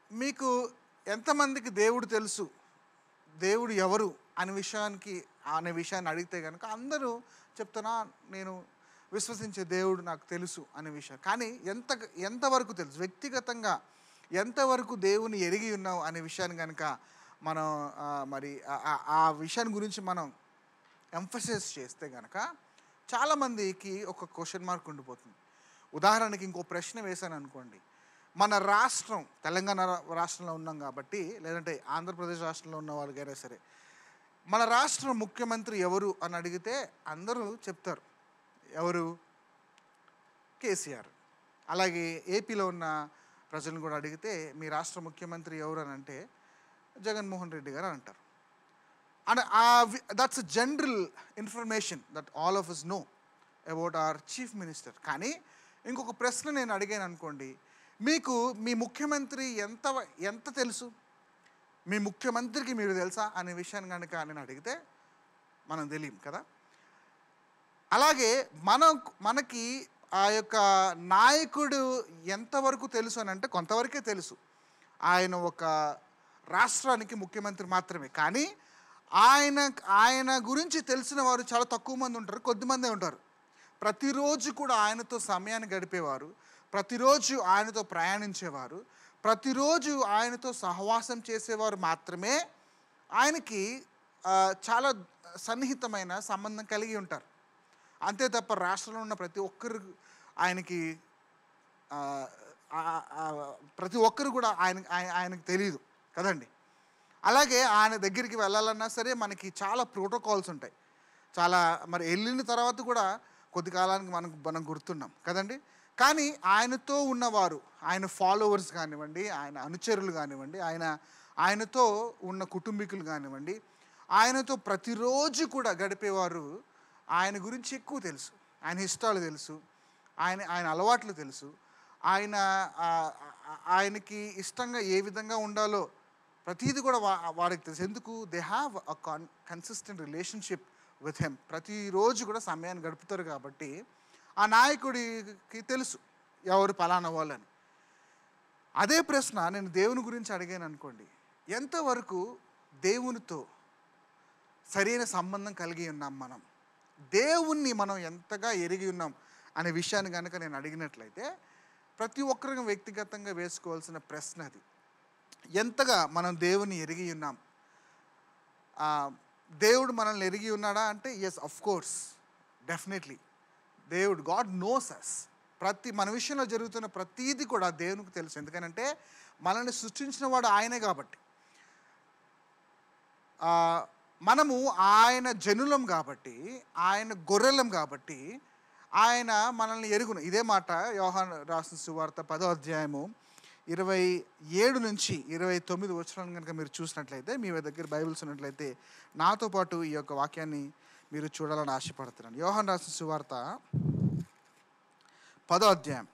మీకు ఎంతమందికి దేవుడు తెలుసు, దేవుడు ఎవరు అనే విషయానికి అనే విషయాన్ని అడిగితే కనుక అందరూ చెప్తున్నా నేను విశ్వసించే దేవుడు నాకు తెలుసు అనే విషయం. కానీ ఎంత ఎంతవరకు తెలుసు, వ్యక్తిగతంగా ఎంతవరకు దేవుని ఎరిగి ఉన్నావు అనే విషయాన్ని కనుక మనం మరి ఆ విషయాన్ని గురించి మనం ఎంఫసైజ్ చేస్తే కనుక చాలామందికి ఒక క్వశ్చన్ మార్క్ ఉండిపోతుంది. ఉదాహరణకి ఇంకో ప్రశ్న వేశాను అనుకోండి, మన రాష్ట్రం తెలంగాణ రాష్ట్రంలో ఉన్నాం కాబట్టి, లేదంటే ఆంధ్రప్రదేశ్ రాష్ట్రంలో ఉన్న వాళ్ళకైనా సరే, మన రాష్ట్ర ముఖ్యమంత్రి ఎవరు అని అడిగితే అందరూ చెప్తారు ఎవరు, కేసీఆర్. అలాగే ఏపీలో ఉన్న ప్రజలను కూడా అడిగితే మీ రాష్ట్ర ముఖ్యమంత్రి ఎవరు అని అంటే జగన్మోహన్ రెడ్డి గారు అని అంటారు. And that's general information that all of us know about our chief minister. కానీ ఇంకొక ప్రశ్న నేను అడిగాను అనుకోండి, మీకు మీ ముఖ్యమంత్రి ఎంత ఎంత తెలుసు, మీ ముఖ్యమంత్రికి మీరు తెలుసా అనే విషయాన్ని కనుక నేను అడిగితే మనం తెలియం కదా. అలాగే మన మనకి ఆ యొక్క నాయకుడు ఎంతవరకు తెలుసు అని అంటే కొంతవరకే తెలుసు. ఆయన ఒక రాష్ట్రానికి ముఖ్యమంత్రి మాత్రమే. కానీ ఆయన ఆయన గురించి తెలిసిన వారు చాలా తక్కువ మంది ఉంటారు, కొద్దిమందే ఉంటారు. ప్రతిరోజు కూడా ఆయనతో సమయాన్ని గడిపేవారు, ప్రతిరోజు ఆయనతో ప్రయాణించేవారు, ప్రతిరోజు ఆయనతో సహవాసం చేసేవారు మాత్రమే ఆయనకి చాలా సన్నిహితమైన సంబంధం కలిగి ఉంటారు. అంతే తప్ప రాష్ట్రంలో ఉన్న ప్రతి ఒక్కరు ఆయనకి ప్రతి ఒక్కరు కూడా ఆయన ఆయనకు తెలియదు కదండి. అలాగే ఆయన దగ్గరికి వెళ్ళాలన్నా సరే మనకి చాలా ప్రోటోకాల్స్ ఉంటాయి. చాలా మరి వెళ్ళిన తర్వాత కూడా కొద్ది కాలానికి మనకు మనం గుర్తున్నాం కదండి. కానీ ఆయనతో ఉన్నవారు, ఆయన ఫాలోవర్స్ కానివ్వండి, ఆయన అనుచరులు కానివ్వండి, ఆయన ఆయనతో ఉన్న కుటుంబీకులు కానివ్వండి, ఆయనతో ప్రతిరోజు కూడా గడిపేవారు ఆయన గురించి ఎక్కువ తెలుసు. ఆయన ఇష్టాలు తెలుసు, ఆయన ఆయన అలవాట్లు తెలుసు, ఆయన ఆయనకి ఇష్టంగా ఏ విధంగా ఉండాలో ప్రతీది కూడా వా వారికి తెలుసు. ఎందుకు? They have a con consistent relationship with him. ప్రతిరోజు కూడా సమయాన్ని గడుపుతారు కాబట్టి ఆ నాయకుడికి తెలుసు ఎవరు పలానా వాళ్ళని. అదే ప్రశ్న నేను దేవుని గురించి అడిగాను అనుకోండి, ఎంతవరకు దేవునితో సరైన సంబంధం కలిగి ఉన్నాం, మనం దేవుణ్ణి మనం ఎంతగా ఎరిగి ఉన్నాం అనే విషయాన్ని కనుక నేను అడిగినట్లయితే ప్రతి ఒక్కరికి వ్యక్తిగతంగా వేసుకోవాల్సిన ప్రశ్న అది. ఎంతగా మనం దేవుని ఎరిగి ఉన్నాం. దేవుడు మనల్ని ఎరిగి ఉన్నాడా అంటే ఎస్, అఫ్ కోర్స్, డెఫినెట్లీ దేవుడు, గాడ్ నోస్ అస్. ప్రతి మన విషయంలో జరుగుతున్న ప్రతీది కూడా దేవునికి తెలుసు. ఎందుకనంటే మనల్ని సృష్టించిన వాడు ఆయనే కాబట్టి. మనము ఆయన జనులం కాబట్టి, ఆయన గొర్రెలం కాబట్టి ఆయన మనల్ని ఎరుగును. ఇదే మాట యోహాను రాసిన సువార్త పదో అధ్యాయము ఇరవై ఏడు నుంచి ఇరవై తొమ్మిది వచనాలను కనుక మీరు చూసినట్లయితే, మీ దగ్గర బైబిల్స్ ఉన్నట్లయితే నాతో పాటు ఈ యొక్క వాక్యాన్ని మీరు చూడాలని ఆశపడుతున్నాను. యోహాను రాసిన సువార్త పదో అధ్యాయం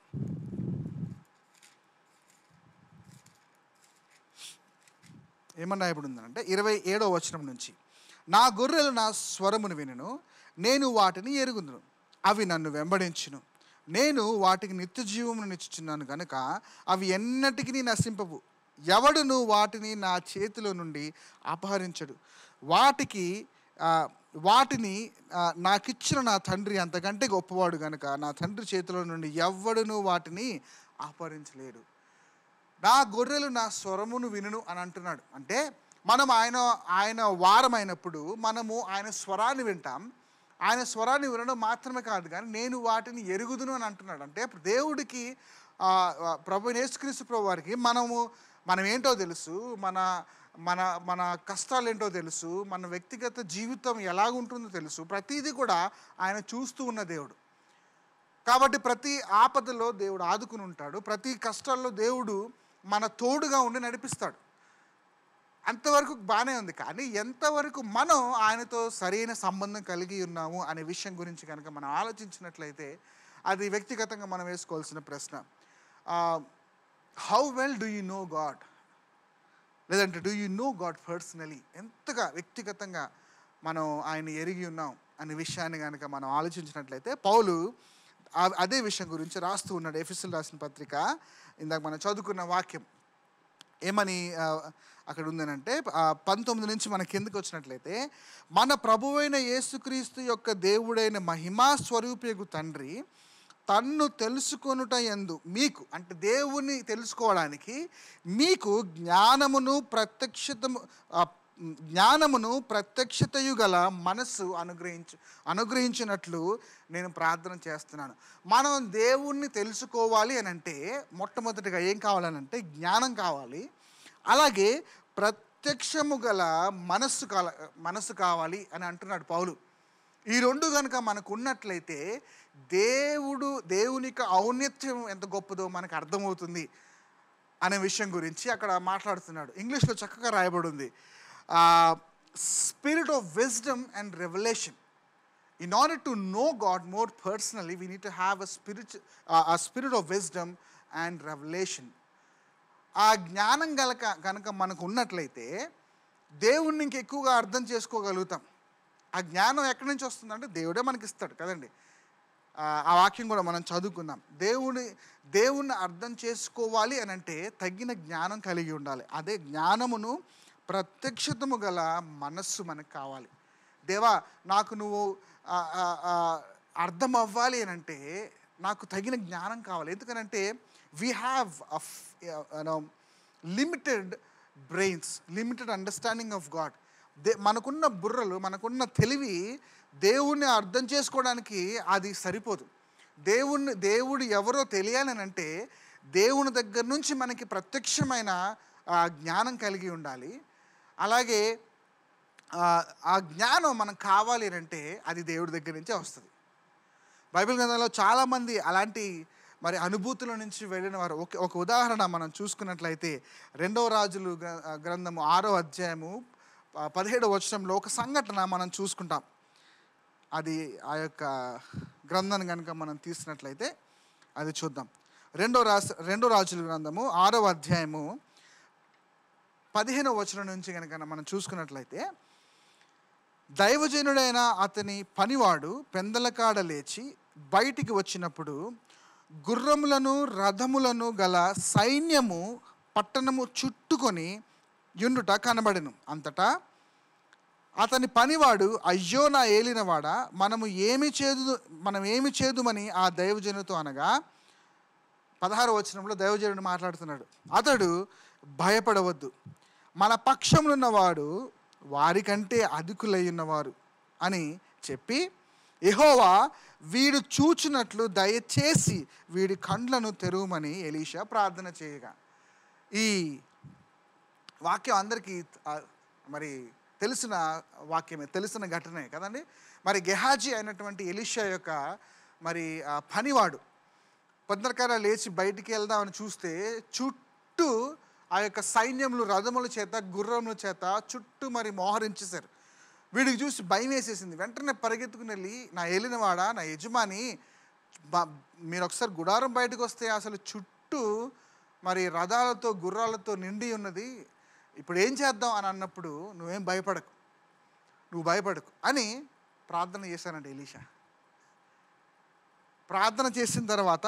ఏమన్నా ఇప్పుడు ఉందంటే ఇరవై ఏడో వచనం నుంచి, నా గొర్రెలు నా స్వరమును వినును, నేను వాటిని ఎరుగుదును, అవి నన్ను వెంబడించును, నేను వాటికి నిత్య జీవమును నిచ్చుచున్నాను కనుక అవి ఎన్నటికీ నశింపవు, ఎవడును వాటిని నా చేతిలో నుండి అపహరించడు. వాటికి వాటిని నాకిచ్చిన నా తండ్రి అంతకంటే గొప్పవాడు కనుక నా తండ్రి చేతిలో నుండి ఎవడును వాటిని అపహరించలేడు. నా గొర్రెలు నా స్వరమును వినును అని అంటున్నాడు. అంటే మనం ఆయన ఆయన వారమైనప్పుడు మనము ఆయన స్వరాన్ని వింటాం. ఆయన స్వరాన్ని వినడం మాత్రమే కాదు, కానీ నేను వాటిని ఎరుగుదును అని అంటున్నాడు. అంటే దేవుడికి, ప్రభు యేసుక్రీస్తు ప్రభు వారికి మనము మనం ఏంటో తెలుసు, మన మన మన కష్టాలు ఏంటో తెలుసు, మన వ్యక్తిగత జీవితం ఎలాగుంటుందో తెలుసు. ప్రతిదీ కూడా ఆయన చూస్తూ ఉన్న దేవుడు కాబట్టి ప్రతి ఆపదలో దేవుడు ఆదుకుని ఉంటాడు. ప్రతి కష్టాల్లో దేవుడు మన తోడుగా ఉండి నడిపిస్తాడు. అంతవరకు బాగానే ఉంది. కానీ ఎంతవరకు మనం ఆయనతో సరైన సంబంధం కలిగి ఉన్నాము అనే విషయం గురించి కనుక మనం ఆలోచించినట్లయితే అది వ్యక్తిగతంగా మనం వేసుకోవాల్సిన ప్రశ్న. How well do you know God, లేదంటే do you know God personally, ఎంతగా వ్యక్తిగతంగా మనం ఆయన ఎరిగి ఉన్నాం అనే విషయాన్ని కనుక మనం ఆలోచించినట్లయితే పౌలు అదే విషయం గురించి రాస్తూ ఉన్నాడు. ఎఫెసీయులకు రాసిన పత్రిక ఇందాక మనం చదువుకున్న వాక్యం ఏమని ఆ, అక్కడ ఉందనంటే ఆ, పంతొమ్మిది నుంచి మన కిందకి వచ్చినట్లయితే, మన ప్రభువైన యేసుక్రీస్తు యొక్క దేవుడైన మహిమా స్వరూపియగు తండ్రి తన్ను తెలుసుకొనుట యందు మీకు, అంటే దేవుని తెలుసుకోవడానికి మీకు జ్ఞానమును ప్రత్యక్షతము ఆ, జ్ఞానమును ప్రత్యక్షతయు గల మనస్సు అనుగ్రహించు అనుగ్రహించినట్లు నేను ప్రార్థన చేస్తున్నాను. మనం దేవుణ్ణి తెలుసుకోవాలి అని అంటే మొట్టమొదటిగా ఏం కావాలనంటే జ్ఞానం కావాలి. అలాగే ప్రత్యక్షము గల మనస్సు కాల మనస్సు కావాలి అని అంటున్నాడు పౌలు. ఈ రెండు కనుక మనకు ఉన్నట్లయితే దేవుడు దేవునికి ఔన్నత్యం ఎంత గొప్పదో మనకు అర్థమవుతుంది అనే విషయం గురించి అక్కడ మాట్లాడుతున్నాడు. ఇంగ్లీష్లో చక్కగా రాయబడి ఉంది, spirit of wisdom and revelation. In order to know God more personally, we need to have a spirit, uh, a spirit of wisdom and revelation. ఆ జ్ఞానం గలక కనుక మనకు ఉన్నట్లయితే దేవుణ్ణి ఇంకెక్కువగా అర్థం చేసుకోగలుగుతాం. ఆ జ్ఞానం ఎక్కడి నుంచి వస్తుందంటే దేవుడే మనకి ఇస్తాడు కదండి. ఆ వాక్యం కూడా మనం చదువుకుందాం. దేవుని దేవుణ్ణి అర్థం చేసుకోవాలి అని అంటే తగిన జ్ఞానం కలిగి ఉండాలి. అదే జ్ఞానమును ప్రత్యక్షతము గల మనస్సు మనకు కావాలి. దేవా, నాకు నువ్వు అర్థం అవ్వాలి అని అంటే నాకు తగిన జ్ఞానం కావాలి. ఎందుకనంటే we have limited brains, limited understanding of God. దే మనకున్న బుర్రలు, మనకున్న తెలివి దేవుణ్ణి అర్థం చేసుకోవడానికి అది సరిపోదు. దేవుణ్ణి దేవుడు ఎవరో తెలియాలని అంటే దేవుని దగ్గర నుంచి మనకి ప్రత్యక్షమైన జ్ఞానం కలిగి ఉండాలి. అలాగే ఆ జ్ఞానం మనకు కావాలి అంటే అది దేవుడి దగ్గర నుంచే వస్తుంది. బైబిల్ గ్రంథంలో చాలామంది అలాంటి మరి అనుభూతుల నుంచి వెళ్ళిన వారు. ఒక ఒక ఉదాహరణ మనం చూసుకున్నట్లయితే రెండవ రాజులు గ్రంథము ఆరో అధ్యాయము పదిహేడవ వచనంలో ఒక సంఘటన మనం చూసుకుంటాం. అది ఆ యొక్క గ్రంథాన్ని కనుక మనం తీసినట్లయితే అది చూద్దాం. రెండో రాజ రెండో రాజుల గ్రంథము ఆరవ అధ్యాయము పదిహేనవ వచనం నుంచి కనుక మనం చూసుకున్నట్లయితే, దైవజనుడైన అతని పనివాడు పెందలకాడ లేచి బయటికి వచ్చినప్పుడు గుర్రములను రథములను గల సైన్యము పట్టణము చుట్టుకొని యుండుట కనబడెను. అంతటా అతని పనివాడు, అయ్యో నా ఏలినవాడా, మనము ఏమి చేదు మనం ఏమి చేదుమని ఆ దైవజనుతో అనగా, పదహారు వచనంలో దైవజనుడు మాట్లాడుతున్నాడు. అతడు, భయపడవద్దు, మన పక్షంలో ఉన్నవాడు వారికంటే అధికులై ఉన్నవారు అని చెప్పి, యెహోవా వీడు చూచినట్లు దయచేసి వీడి కండ్లను తెరువమని ఎలీషా ప్రార్థన చేయగా. ఈ వాక్యం అందరికీ మరి తెలిసిన వాక్యమే, తెలిసిన ఘటనే కదండి. మరి గెహాజీ అయినటువంటి ఎలీషా యొక్క మరి పనివాడు పొద్దునకాల లేచి బయటికి వెళ్దామని చూస్తే చుట్టూ ఆ యొక్క సైన్యములు రథముల చేత గుర్రముల చేత చుట్టూ మరి మోహరించేశారు. వీడికి చూసి భయం వేసేసింది. వెంటనే పరిగెత్తుకుని వెళ్ళి, నా ఏలినవాడా, నా యజమాని, మీరు ఒకసారి గుడారం బయటకు వస్తే అసలు చుట్టూ మరి రథాలతో గుర్రాలతో నిండి ఉన్నది, ఇప్పుడు ఏం చేద్దాం అని అన్నప్పుడు, నువ్వేం భయపడకు, నువ్వు భయపడకు అని ప్రార్థన చేశానండి ఎలీషా. ప్రార్థన చేసిన తర్వాత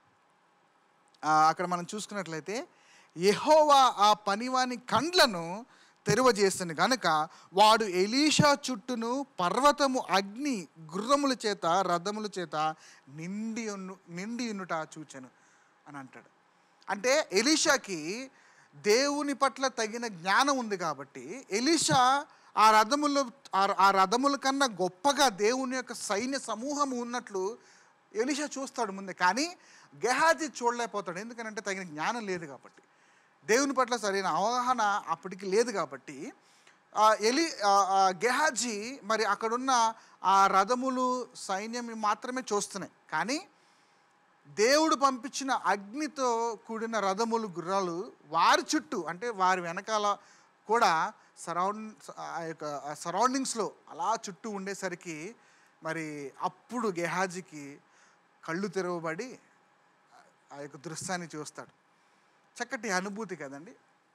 అక్కడ మనం చూసుకున్నట్లయితే, యెహోవా ఆ పనివాని కండ్లను తెరవజేస్తుంది కనుక వాడు ఎలీషా చుట్టూను పర్వతము అగ్ని గుర్రముల చేత రథముల చేత నిండి ఉన్ను నిండి ఉన్నట చూచెను అని అంటాడు. అంటే ఎలీషాకి దేవుని పట్ల తగిన జ్ఞానం ఉంది కాబట్టి ఎలీషా ఆ రథములు ఆ రథముల కన్నా గొప్పగా దేవుని యొక్క సైన్య సమూహము ఉన్నట్లు ఎలీషా చూస్తాడు ముందే. కానీ గెహాజీ చూడలేకపోతాడు. ఎందుకంటే తగిన జ్ఞానం లేదు కాబట్టి, దేవుని పట్ల సరైన అవగాహన అప్పటికి లేదు కాబట్టి ఎలి గెహాజీ మరి అక్కడున్న ఆ రథములు సైన్యం మాత్రమే చూస్తున్నాయి. కానీ దేవుడు పంపించిన అగ్నితో కూడిన రథములు గుర్రాలు వారి చుట్టూ, అంటే వారి వెనకాల కూడా సరౌండ్ ఆ యొక్క సరౌండింగ్స్లో అలా చుట్టూ ఉండేసరికి మరి అప్పుడు గెహాజీకి కళ్ళు తెరవబడి ఆ యొక్క దృశ్యాన్ని చూస్తాడు. చక్కటి అనుభూతి కదండి.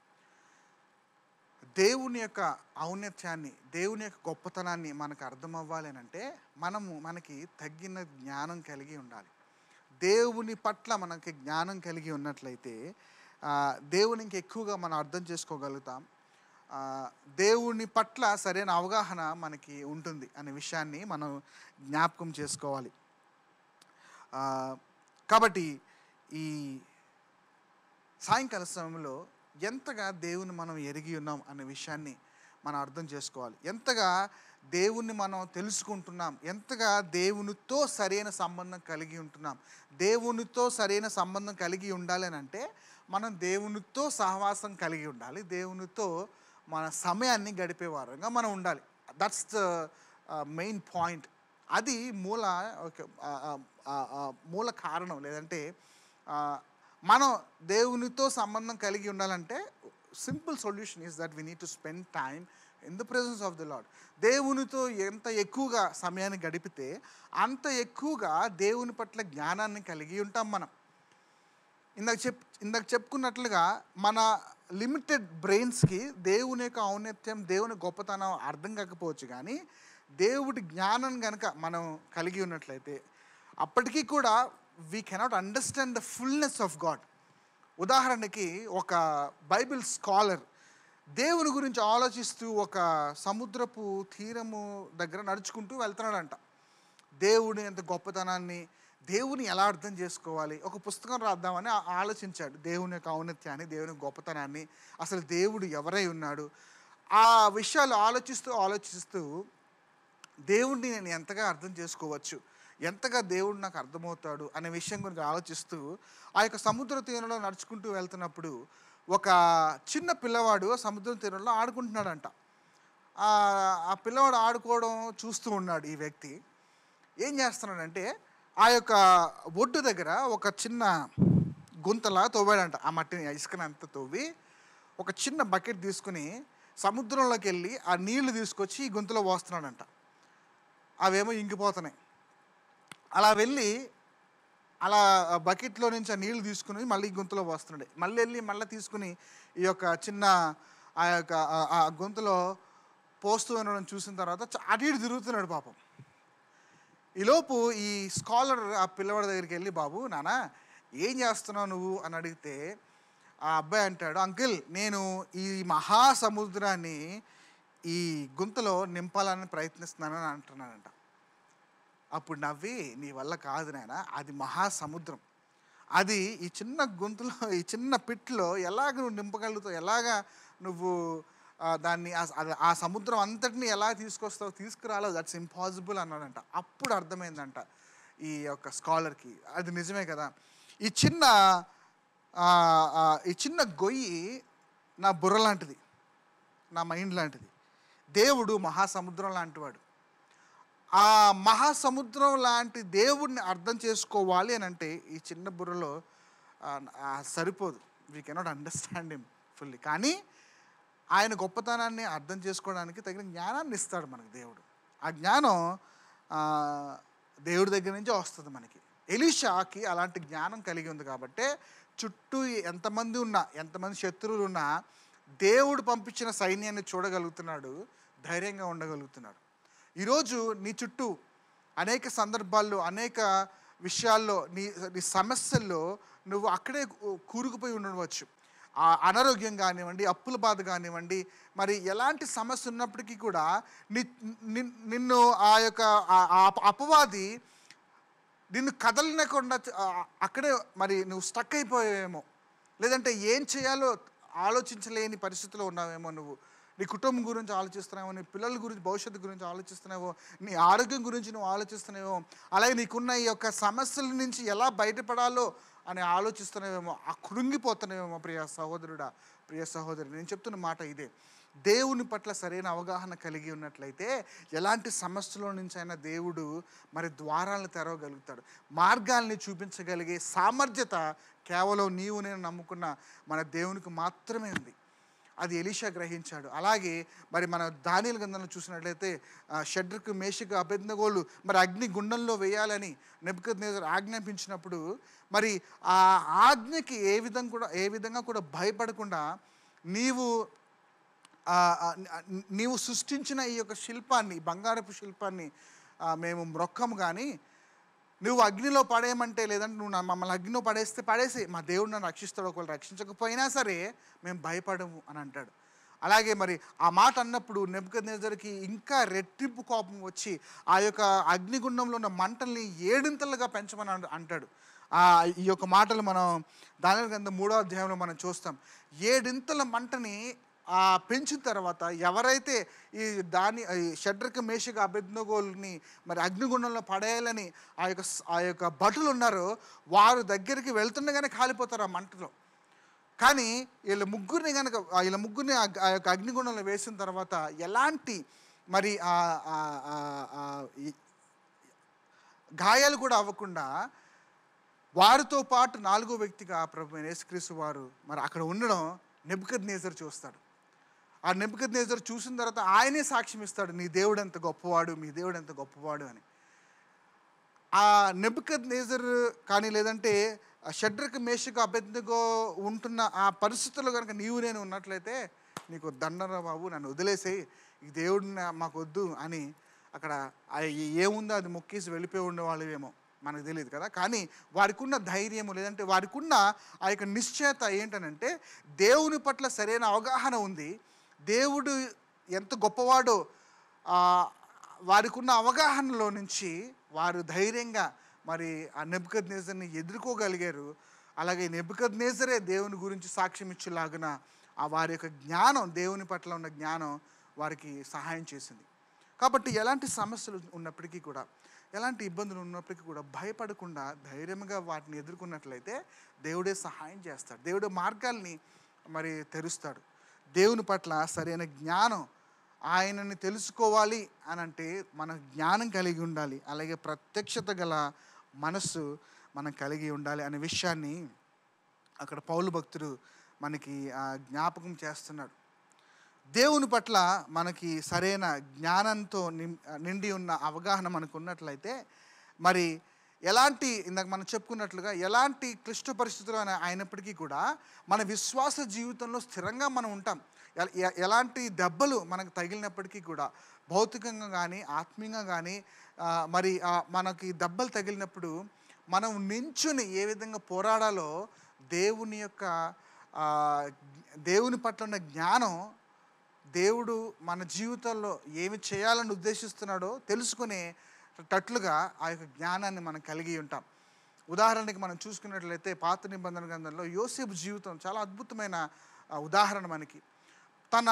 దేవుని యొక్క ఔన్నత్యాన్ని, దేవుని యొక్క గొప్పతనాన్ని మనకు అర్థం అవ్వాలి అని అంటే మనము మనకి తగిన జ్ఞానం కలిగి ఉండాలి. దేవుని పట్ల మనకి జ్ఞానం కలిగి ఉన్నట్లయితే దేవుని ఇంకా ఎక్కువగా మనం అర్థం చేసుకోగలుగుతాం. దేవుని పట్ల సరైన అవగాహన మనకి ఉంటుంది అనే విషయాన్ని మనం జ్ఞాపకం చేసుకోవాలి. కాబట్టి ఈ సాయంకాల సమయంలో ఎంతగా దేవుని మనం ఎరిగి ఉన్నాం అనే విషయాన్ని మనం అర్థం చేసుకోవాలి. ఎంతగా దేవుణ్ణి మనం తెలుసుకుంటున్నాం, ఎంతగా దేవునితో సరైన సంబంధం కలిగి ఉంటున్నాం. దేవునితో సరైన సంబంధం కలిగి ఉండాలి అని అంటే మనం దేవునితో సహవాసం కలిగి ఉండాలి, దేవునితో మన సమయాన్ని గడిపేవారంగా మనం ఉండాలి. That's the main point. అది మూల మూల కారణం. లేదంటే మనం దేవునితో సంబంధం కలిగి ఉండాలంటే simple solution is that we need to spend time in the presence of the Lord. దేవునితో ఎంత ఎక్కువగా సమయాన్ని గడిపితే అంత ఎక్కువగా దేవుని పట్ల జ్ఞానాన్ని కలిగి ఉంటాం మనం. ఇందాక చెప్ ఇందాక చెప్పుకున్నట్లుగా మన లిమిటెడ్ బ్రెయిన్స్కి దేవుని యొక్క ఔన్నత్యం, దేవుని గొప్పతనం అర్థం కాకపోవచ్చు, కానీ దేవుడి జ్ఞానం కనుక మనం కలిగి ఉన్నట్లయితే అప్పటికీ కూడా we cannot understand the fullness of God. ఉదాహరణకి ఒక బైబిల్ స్కాలర్ దేవుని గురించి ఆలోచిస్తూ ఒక సముద్రపు తీరము దగ్గర నడుచుకుంటూ వెళ్తున్నాడంట. దేవుని ఎంత గొప్పతనాన్ని, దేవుని ఎలా అర్థం చేసుకోవాలి, ఒక పుస్తకం రాద్దామని ఆలోచించాడు. దేవుని యొక్క ఔన్నత్యాన్ని, దేవుని గొప్పతనాన్ని, అసలు దేవుడు ఎవరై ఉన్నాడు, ఆ విషయాలు ఆలోచిస్తూ ఆలోచిస్తూ దేవుడిని నేను ఎంతగా అర్థం చేసుకోవచ్చు, ఎంతగా దేవుడు నాకు అర్థమవుతాడు అనే విషయం గురించి ఆలోచిస్తూ ఆ యొక్క సముద్ర తీరంలో నడుచుకుంటూ వెళ్తున్నప్పుడు ఒక చిన్న పిల్లవాడు సముద్రం తీరంలో ఆడుకుంటున్నాడంట. ఆ పిల్లవాడు ఆడుకోవడం చూస్తూ ఉన్నాడు ఈ వ్యక్తి. ఏం చేస్తున్నాడంటే ఆ యొక్క ఒడ్డు దగ్గర ఒక చిన్న గుంతలా తవ్వాడంట. ఆ మట్టిని, ఇసుకని అంతా తవ్వి ఒక చిన్న బకెట్ తీసుకుని సముద్రంలోకి వెళ్ళి ఆ నీళ్లు తీసుకొచ్చి ఈ గుంతలో పోస్తున్నాడంట. అవేమో ఇంకిపోతున్నాయి. అలా వెళ్ళి అలా బకెట్లో నుంచి ఆ నీళ్లు తీసుకుని మళ్ళీ గుంతలో పోస్తున్నాడు. మళ్ళీ వెళ్ళి మళ్ళీ తీసుకుని ఈ యొక్క చిన్న ఆ యొక్క ఆ గుంతలో పోస్తూ ఉండడం చూసిన తర్వాత అటు ఇటు తిరుగుతున్నాడు పాపం. ఈలోపు ఈ స్కాలర్ ఆ పిల్లవాడి దగ్గరికి వెళ్ళి, బాబు నానా ఏం చేస్తున్నావు నువ్వు అని అడిగితే ఆ అబ్బాయి అంటాడు, అంకిల్ నేను ఈ మహాసముద్రాన్ని ఈ గుంతలో నింపాలని ప్రయత్నిస్తున్నానని అంటున్నానంట. అప్పుడు నవ్వి, నీ వల్ల కాదు నాయన, అది మహాసముద్రం, అది ఈ చిన్న గుంతలో ఈ చిన్న పిట్లో ఎలాగ నువ్వు నింపగలుగుతావు, ఎలాగా నువ్వు దాన్ని ఆ సముద్రం అంతటిని ఎలా తీసుకొస్తావు, తీసుకురాలో, దట్స్ ఇంపాసిబుల్ అన్నాడంట. అప్పుడు అర్థమైందంట ఈ యొక్క స్కాలర్కి, అది నిజమే కదా, ఈ చిన్న ఈ చిన్న గొయ్యి నా బుర్ర లాంటిది, నా మైండ్ లాంటిది, దేవుడు మహాసముద్రం లాంటివాడు. ఆ మహాసముద్రం లాంటి దేవుడిని అర్థం చేసుకోవాలి అని అంటే ఈ చిన్న బుర్రలో సరిపోదు. We cannot understand him fully. కానీ ఆయన గొప్పతనాన్ని అర్థం చేసుకోవడానికి తగిన జ్ఞానాన్ని ఇస్తాడు మనకు దేవుడు. ఆ జ్ఞానం దేవుడి దగ్గర నుంచే వస్తుంది మనకి. ఎలీషాకి అలాంటి జ్ఞానం కలిగి ఉంది కాబట్టి చుట్టూ ఎంతమంది ఉన్నా, ఎంతమంది శత్రువులు ఉన్నా దేవుడు పంపించిన సైన్యాన్ని చూడగలుగుతున్నాడు, ధైర్యంగా ఉండగలుగుతున్నాడు. ఈరోజు నీ చుట్టూ అనేక సందర్భాల్లో, అనేక విషయాల్లో, నీ నీ సమస్యల్లో నువ్వు అక్కడే కూరుకుపోయి ఉండవచ్చు. అనారోగ్యం కానివ్వండి, అప్పుల బాధ కానివ్వండి, మరి ఎలాంటి సమస్య ఉన్నప్పటికీ కూడా ని నిన్ను ఆ యొక్క అపవాది నిన్ను కదలనకుండా అక్కడే మరి నువ్వు స్టక్ అయిపోయావేమో, లేదంటే ఏం చేయాలో ఆలోచించలేని పరిస్థితిలో ఉన్నావేమో. నువ్వు నీ కుటుంబం గురించి ఆలోచిస్తున్నావో, నీ పిల్లల గురించి, భవిష్యత్తు గురించి ఆలోచిస్తున్నావో, నీ ఆరోగ్యం గురించి నువ్వు ఆలోచిస్తున్నావో, అలాగే నీకున్న ఈ యొక్క సమస్యల నుంచి ఎలా బయటపడాలో అని ఆలోచిస్తున్నావేమో, ఆ కృంగిపోతున్నావేమో. ప్రియ సహోదరుడా, ప్రియ సహోదరి, నేను చెప్తున్న మాట ఇదే. దేవుని పట్ల సరైన అవగాహన కలిగి ఉన్నట్లయితే ఎలాంటి సమస్యల నుంచి అయినా దేవుడు మరి ద్వారాలను తెరవగలుగుతాడు. మార్గాల్ని చూపించగలిగే సామర్థ్యత కేవలం నీవు నేను నమ్ముకున్న మన దేవునికి మాత్రమే ఉంది. అది ఎలీషా గ్రహించాడు. అలాగే మరి మన దానియేలు గ్రంథంలో చూసినట్లయితే షడ్రకు, మేషకు, అబేద్నెగోలు మరి అగ్ని గుండంలో వేయాలని నెబుకద్నెజరు ఆజ్ఞాపించినప్పుడు మరి ఆ ఆజ్ఞకి ఏ విధంగా కూడా ఏ విధంగా కూడా భయపడకుండా నీవు నీవు సృష్టించిన ఈ యొక్క శిల్పాన్ని, బంగారపు శిల్పాన్ని మేము మ్రొక్కము, కానీ నువ్వు అగ్నిలో పడేయమంటే, లేదంటే నువ్వు నా- మమ్మల్ని అగ్నిలో పడేస్తే పడేసి, మా దేవుడు నన్ను రక్షిస్తాడు, ఒకవేళ రక్షించకపోయినా సరే మేము భయపడము అని అంటాడు. అలాగే మరి ఆ మాట అన్నప్పుడు నెబుకద్నెజరుకి ఇంకా రెట్టింపు కోపం వచ్చి ఆ యొక్క అగ్నిగుండంలో ఉన్న మంటల్ని ఏడింతలుగా పెంచమని అన్- అంటాడు. ఆ ఈ యొక్క మాటలు మనం దానియేలు గ్రంథం మూడో అధ్యాయంలో మనం చూస్తాం. ఏడింతల మంటని ఆ పెంచిన తర్వాత ఎవరైతే ఈ దాని ఈ షడ్రక మేషక అబేద్నెగోల్ని మరి అగ్నిగుండంలో పడేయాలని ఆ యొక్క స- ఆ యొక్క భటులు ఉన్నారో వారు దగ్గరికి వెళ్తుండగానే కాలిపోతారు ఆ మంటలో. కానీ వీళ్ళ ముగ్గురిని కనుక వీళ్ళ ముగ్గురిని ఆ ఆ యొక్క అగ్నిగుండంలో వేసిన తర్వాత ఎలాంటి మరి ఆ ఆ- ఆ- ఆ ఈ గాయాలు కూడా అవ్వకుండా వారితో పాటు నాలుగో వ్యక్తిగా ప్రభువైన యేసుక్రీస్తు వారు మరి అక్కడ ఉండడం నెబుకద్నెజరు చూస్తాడు. ఆ నెబుకద్నెజరు చూసిన తర్వాత ఆయనే సాక్ష్యం ఇస్తాడు, నీ దేవుడు ఎంత గొప్పవాడు, మీ దేవుడు ఎంత గొప్పవాడు అని. ఆ నెబుకద్నెజరు కానీ లేదంటే ఆ షడ్రక మేషక అబేద్నెగో ఉంటున్న ఆ పరిస్థితుల్లో కనుక నీవు నేను ఉన్నట్లయితే నీకు దండరా బాబు, నన్ను వదిలేసేయి, ఈ దేవుడు నా- మాకు వద్దు అని అక్కడ ఆ ఏ- ఏముందో అది మొక్కేసి వెళ్ళిపోయి ఉండేవాళ్ళేమో, మనకు తెలియదు కదా. కానీ వారికి ఉన్న ధైర్యము లేదంటే వారికి ఉన్న ఆ యొక్క నిశ్చయత ఏంటనంటే దేవుని పట్ల సరైన అవగాహన ఉంది, దేవుడు ఎంత గొప్పవాడో ఆ వారికి ఉన్న అవగాహనలో నుంచి వారు ధైర్యంగా మరి ఆ నెబుకద్నెజర్ని ఎదుర్కోగలిగారు. అలాగే నెబుకద్నెజరే దేవుని గురించి సాక్ష్యం ఇచ్చేలాగున ఆ వారి యొక్క జ్ఞానం, దేవుని పట్ల ఉన్న జ్ఞానం వారికి సహాయం చేసింది. కాబట్టి ఎలాంటి సమస్యలు ఉన్నప్పటికీ కూడా, ఎలాంటి ఇబ్బందులు ఉన్నప్పటికీ కూడా భయపడకుండా ధైర్యంగా వాటిని ఎదుర్కొన్నట్లయితే దేవుడే సహాయం చేస్తాడు, దేవుడే మార్గాల్ని మరి తెరుస్తాడు. దేవుని పట్ల సరైన జ్ఞానం, ఆయనని తెలుసుకోవాలి అని అంటే మన జ్ఞానం కలిగి ఉండాలి, అలాగే ప్రత్యక్షత గల మనస్సు మనం కలిగి ఉండాలి అనే విషయాన్ని అక్కడ పౌలు భక్తుడు మనకి ఆ జ్ఞాపకం చేస్తున్నాడు. దేవుని పట్ల మనకి సరైన జ్ఞానంతో నిం- నిండి ఉన్న అవగాహన మనకు ఉన్నట్లయితే మరి ఎలాంటి ఇందాక మనం చెప్పుకున్నట్లుగా ఎలాంటి క్లిష్ట పరిస్థితులు అయినా అయినప్పటికీ కూడా మన విశ్వాస జీవితంలో స్థిరంగా మనం ఉంటాం. ఎ- ఎ- ఎలాంటి దెబ్బలు మనకు తగిలినప్పటికీ కూడా భౌతికంగా కానీ ఆత్మీయంగా కానీ ఆ, మరి ఆ, మనకి దెబ్బలు తగిలినప్పుడు మనం నించుని ఏ విధంగా పోరాడాలో దేవుని యొక్క ఆ, దేవుని పట్ల ఉన్న జ్ఞానం, దేవుడు మన జీవితంలో ఏమి చేయాలని ఉద్దేశిస్తున్నాడో తెలుసుకునే టట్లుగా ఆ యొక్క జ్ఞానాన్ని మనం కలిగి ఉంటాం. ఉదాహరణకి మనం చూసుకున్నట్లయితే పాత నిబంధన గ్రంథంలో యోసేపు జీవితం చాలా అద్భుతమైన ఆ, ఉదాహరణ మనకి. తన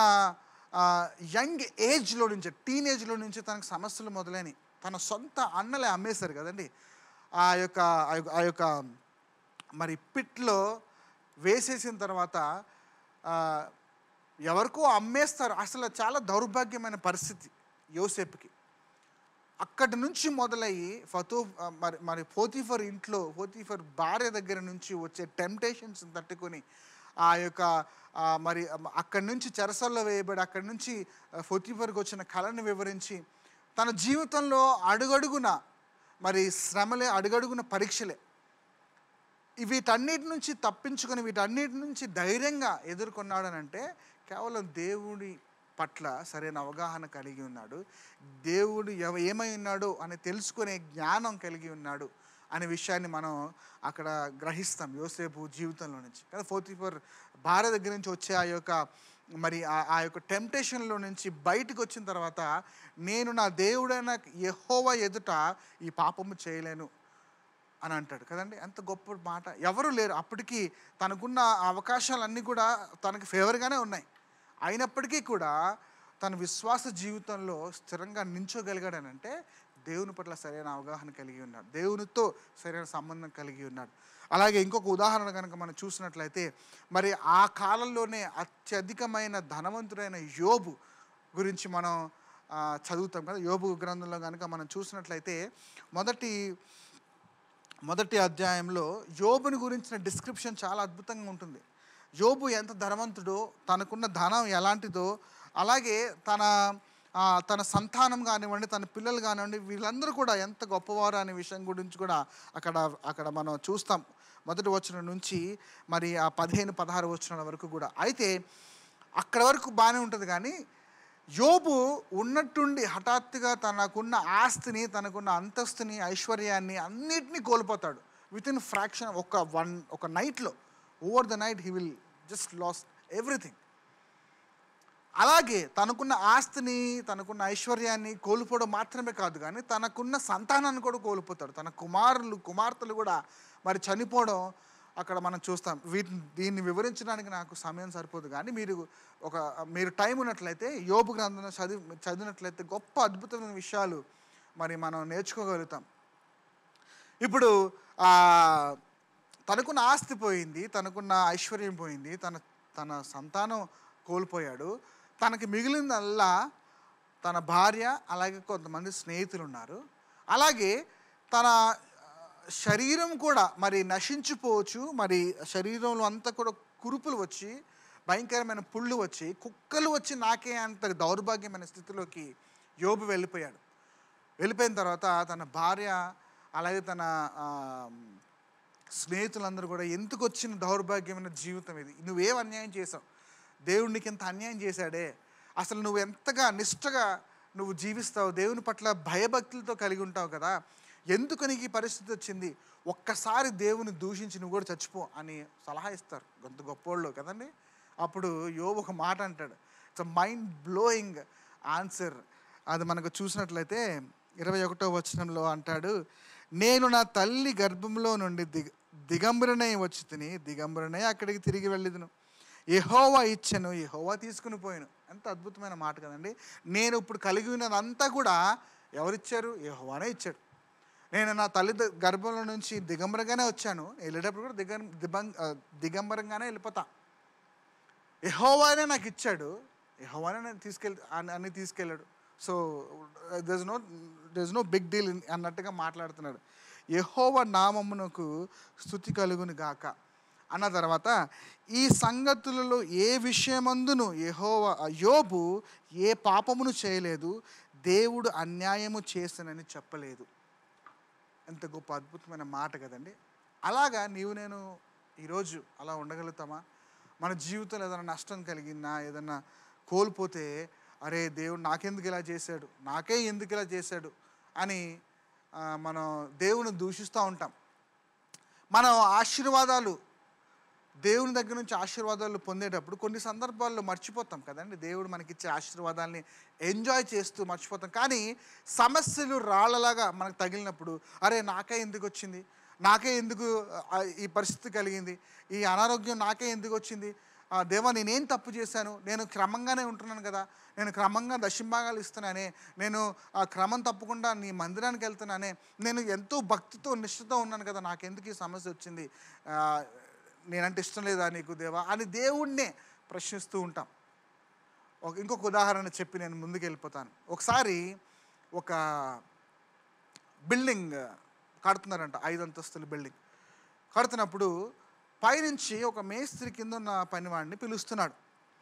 యంగ్ ఏజ్లో నుంచి, టీనేజ్లో నుంచి తనకు సమస్యలు మొదలైనవి. తన సొంత అన్నలే అమ్మేశారు కదండి. ఆ యొక్క ఆ యొక్క- ఆ యొక్క మరి పిట్లో వేసేసిన తర్వాత ఆ, ఎవరికో అమ్మేస్తారు. అసలు చాలా దౌర్భాగ్యమైన పరిస్థితి యోసేపుకి. అక్కడి నుంచి మొదలయ్యి ఫతో మరి మరి పోతీఫర్ ఇంట్లో, పోతీఫర్ భార్య దగ్గర నుంచి వచ్చే టెంప్టేషన్స్ తట్టుకొని ఆ యొక్క ఆ, మరి అక్కడి నుంచి చెరసల్లో వేయబడి అక్కడి నుంచి పోతీఫర్కి వచ్చిన కళను వివరించి తన జీవితంలో అడుగడుగున మరి శ్రమలే, అడుగడుగున పరీక్షలే, వీటన్నిటి నుంచి తప్పించుకొని వీటన్నిటి నుంచి ధైర్యంగా ఎదుర్కొన్నాడనంటే కేవలం దేవుడి పట్ల సరైన అవగాహన కలిగి ఉన్నాడు, దేవుడు ఎవ ఏమై ఉన్నాడు అని తెలుసుకునే జ్ఞానం కలిగి ఉన్నాడు అనే విషయాన్ని మనం అక్కడ గ్రహిస్తాం యోసేపు జీవితంలో నుంచి. కదా పోతీఫర్ భార్య దగ్గర నుంచి వచ్చే ఆ యొక్క మరి ఆ- ఆ యొక్క టెంప్టేషన్లో నుంచి బయటకు వచ్చిన తర్వాత నేను నా దేవుడైన యెహోవా ఎదుట ఈ పాపము చేయలేను అని అంటాడు కదండి. ఎంత గొప్ప మాట. ఎవరు లేరు అప్పటికి, తనకున్న అవకాశాలన్నీ కూడా తనకు ఫేవర్గానే ఉన్నాయి. అయినప్పటికీ కూడా తన విశ్వాస జీవితంలో స్థిరంగా నించోగలిగాడనంటే దేవుని పట్ల సరైన అవగాహన కలిగి ఉన్నాడు, దేవునితో సరైన సంబంధం కలిగి ఉన్నాడు. అలాగే ఇంకొక ఉదాహరణ కనుక మనం చూసినట్లయితే మరి ఆ కాలంలోనే అత్యధికమైన ధనవంతుడైన యోబు గురించి మనం ఆ, చదువుతాం కదా. యోబు గ్రంథంలో కనుక మనం చూసినట్లయితే మొదటి మొదటి అధ్యాయంలో యోబుని గురించిన డిస్క్రిప్షన్ చాలా అద్భుతంగా ఉంటుంది. యోబు ఎంత ధనవంతుడో, తనకున్న ధనం ఎలాంటిదో, అలాగే తన ఆ, తన సంతానం కానివ్వండి, తన పిల్లలు కానివ్వండి, వీళ్ళందరూ కూడా ఎంత గొప్పవారు అనే విషయం గురించి కూడా అక్కడ అక్కడ మనం చూస్తాం. మొదటి వచనం నుంచి మరి ఆ పదిహేను పదహారు వచనాల వరకు కూడా. అయితే అక్కడ వరకు బాగానే ఉంటుంది. కానీ యోబు ఉన్నట్టుండి హఠాత్తుగా తనకున్న ఆస్తిని, తనకున్న అంతస్తుని, ఐశ్వర్యాన్ని అన్నిటినీ కోల్పోతాడు. విత్ ఇన్ ఫ్రాక్షన్ ఒక వన్ ఒక నైట్లో, over the night he will just lost everything. అలాగే తనకున్న ఆస్తిని, తనకున్న ఐశ్వర్యాన్ని కోల్పోవడం మాత్రమే కాదు, కానీ తనకున్న సంతానాన్ని కూడా కోల్పోతాడు. తన కుమారులు కుమార్తెలు కూడా మరి చనిపోవడం అక్కడ మనం చూస్తాం. వీటిని దీన్ని వివరించడానికి నాకు సమయం సరిపోదు, కానీ మీరు ఒక మీరు టైం ఉన్నట్లయితే యోబు గ్రంథం చదివి చదివినట్లయితే గొప్ప అద్భుతమైన విషయాలు మరి మనం నేర్చుకోగలుగుతాం. ఇప్పుడు తనకున్న ఆస్తి పోయింది, తనకున్న ఐశ్వర్యం పోయింది, తన తన సంతానం కోల్పోయాడు. తనకి మిగిలిందల్లా తన భార్య, అలాగే కొంతమంది స్నేహితులు ఉన్నారు. అలాగే తన శరీరం కూడా మరి నశించిపోవచ్చు. మరి శరీరంలో అంతా కూడా కురుపులు వచ్చి, భయంకరమైన పుళ్ళు వచ్చి, కుక్కలు వచ్చి నాకే అంత దౌర్భాగ్యమైన స్థితిలోకి యోబు వెళ్ళిపోయాడు. వెళ్ళిపోయిన తర్వాత తన భార్య, అలాగే తన స్నేహితులందరూ కూడా ఎందుకు వచ్చిన దౌర్భాగ్యమైన జీవితం ఇది, నువ్వేం అన్యాయం చేసావు, దేవుడు నీకు ఎంత అన్యాయం చేశాడే, అసలు నువ్వు ఎంతగా నిష్ఠగా నువ్వు జీవిస్తావు, దేవుని పట్ల భయభక్తులతో కలిగి ఉంటావు కదా, ఎందుకు నీకు ఈ పరిస్థితి వచ్చింది, ఒక్కసారి దేవుని దూషించి నువ్వు కూడా చచ్చిపో అని సలహా ఇస్తారు కొంత గొప్పోళ్ళు కదండి. అప్పుడు యోబు ఒక మాట అంటాడు. It's a mind blowing answer. అది మనకు చూసినట్లయితే ఇరవై ఒకటో వచనంలో అంటాడు, నేను నా తల్లి గర్భంలో నుండి దిగ దిగంబరనే వచ్చి తిని దిగంబరనే అక్కడికి తిరిగి వెళ్ళిదును, యెహోవా ఇచ్చెను, యెహోవా తీసుకుని పోయాను. ఎంత అద్భుతమైన మాట కదండి. నేను ఇప్పుడు కలిగి ఉన్నదంతా కూడా ఎవరిచ్చారు? యెహోవానే ఇచ్చాడు. నేను నా తల్లి గర్భంలో నుంచి దిగంబరంగానే వచ్చాను, వెళ్ళేటప్పుడు కూడా దిగ దిబంగ్ దిగంబరంగానే వెళ్ళిపోతా. యెహోవానే నాకు ఇచ్చాడు, యెహోవానే నేను తీసుకెళ్ళి అన్ని తీసుకెళ్ళాడు. So there is no there is no big deal అన్నట్టుగా మాట్లాడుతున్నాడు. యెహోవా నామమునకు స్తుతి కలుగును గాక అన్న తర్వాత, ఈ సంగతులలో ఏ విషయమందును యెహోవా యోబు ఏ పాపమును చేయలేదు, దేవుడు అన్యాయము చేశానని చెప్పలేదు. ఎంత గొప్ప అద్భుతమైన మాట కదండి. అలాగా నీవు నేను ఈరోజు అలా ఉండగలుగుతామా? మన జీవితంలో ఏదైనా నష్టం కలిగినా, ఏదైనా కోల్పోతే, అరే దేవుడు నాకెందుకు ఇలా చేశాడు, నాకే ఎందుకు ఇలా చేశాడు అని మనం దేవుని దూషిస్తూ ఉంటాం. మనం ఆశీర్వాదాలు, దేవుని దగ్గర నుంచి ఆశీర్వాదాలు పొందేటప్పుడు కొన్ని సందర్భాల్లో మర్చిపోతాం కదండి. దేవుడు మనకిచ్చే ఆశీర్వాదాలని ఎంజాయ్ చేస్తూ మర్చిపోతాం. కానీ సమస్యలు రాళ్ళలాగా మనకు తగిలినప్పుడు, అరే నాకే ఎందుకు వచ్చింది, నాకే ఎందుకు ఈ పరిస్థితి కలిగింది, ఈ అనారోగ్యం నాకే ఎందుకు వచ్చింది, దేవా నేనేం తప్పు చేశాను, నేను క్రమంగానే ఉంటున్నాను కదా, నేను క్రమంగా దశంభాగాలు ఇస్తున్నానే, నేను ఆ క్రమం తప్పకుండా నీ మందిరానికి వెళ్తున్నానే, నేను ఎంతో భక్తితో నిష్ఠతో ఉన్నాను కదా, నాకెందుకు ఈ సమస్య వచ్చింది, నేనంటే ఇష్టం లేదా నీకు దేవా అని దేవుణ్ణే ప్రశ్నిస్తూ ఉంటాం. ఒక ఇంకొక ఉదాహరణ చెప్పి నేను ముందుకు వెళ్ళిపోతాను. ఒకసారి ఒక బిల్డింగ్ కడుతున్నారంట, ఐదు అంతస్తుల బిల్డింగ్ కడుతున్నప్పుడు పైనుంచి ఒక మేస్త్రి కింద ఉన్న పనివాడిని పిలుస్తున్నాడు.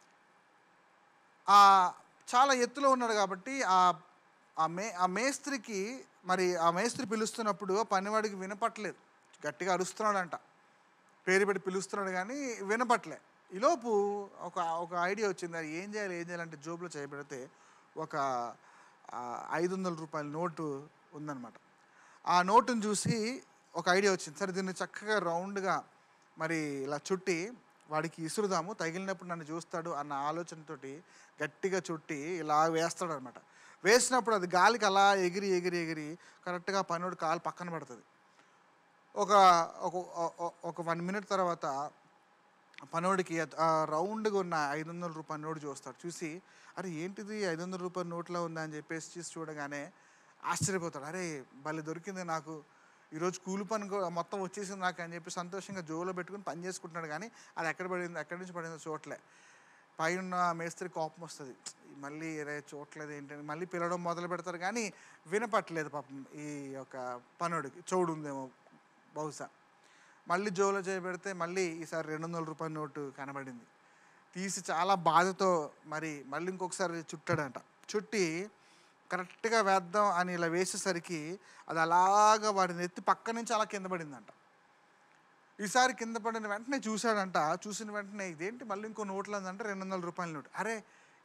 చాలా ఎత్తులో ఉన్నాడు కాబట్టి ఆ మే ఆ మేస్త్రికి మరి ఆ మేస్త్రి పిలుస్తున్నప్పుడు పనివాడికి వినపట్లేదు, గట్టిగా అరుస్తున్నాడంట, పేరు పెట్టి పిలుస్తున్నాడు కానీ వినపట్లే. ఈలోపు ఒక ఒక ఐడియా వచ్చింది, అది ఏం చేయాలి ఏం చేయాలంటే జోబులో చేయబెడితే ఒక ఐదు వందల రూపాయల నోటు ఉందన్నమాట. ఆ నోటును చూసి ఒక ఐడియా వచ్చింది, సరే దీన్ని చక్కగా రౌండ్గా మరి ఇలా చుట్టి వాడికి ఇసురుదాము, తగిలినప్పుడు నన్ను చూస్తాడు అన్న ఆలోచనతోటి గట్టిగా చుట్టి ఇలా వేస్తాడు అనమాట. వేసినప్పుడు అది గాలికి అలా ఎగిరి ఎగిరి ఎగిరి కరెక్ట్గా పనివాడు కాలు పక్కన పడుతుంది. ఒక ఒక వన్ మినిట్ తర్వాత పనోడికి రౌండ్గా ఉన్న ఐదు వందల రూపాయల నోటు చూస్తాడు. చూసి అరే ఏంటిది ఐదు వందల రూపాయల నోట్లో ఉందా అని చెప్పేసి చూసి చూడగానే ఆశ్చర్యపోతాడు. అరే భలే దొరికింది నాకు, ఈరోజు కూలి పని మొత్తం వచ్చేసింది నాకు అని చెప్పి సంతోషంగా జోలో పెట్టుకుని పని చేసుకుంటున్నాడు. కానీ అది ఎక్కడ పడింది, ఎక్కడి నుంచి పడిందో చూడలే. పైన మేస్త్రి కోపం వస్తుంది, మళ్ళీ రే చూడలేదు ఏంటని మళ్ళీ పిలవడం మొదలు పెడతారు. కానీ వినపట్టలేదు పాపం ఈ యొక్క పనోడికి, చౌడు ఉందేమో బహుశా. మళ్ళీ జోలో చేయబెడితే మళ్ళీ ఈసారి రెండు వందల రూపాయల నోటు కనబడింది. తీసి చాలా బాధతో మరి మళ్ళీ ఇంకొకసారి చుట్టాడంట. చుట్టి కరెక్ట్గా వేద్దాం అని ఇలా వేసేసరికి అది అలాగా వాడిని ఎత్తి పక్క నుంచి అలా కింద పడిందంట. ఈసారి కింద పడిన వెంటనే చూశాడంట. చూసిన వెంటనే ఇదేంటి మళ్ళీ ఇంకో నోట్లు ఉందంటే రెండు వందల రూపాయల నోటు. అరే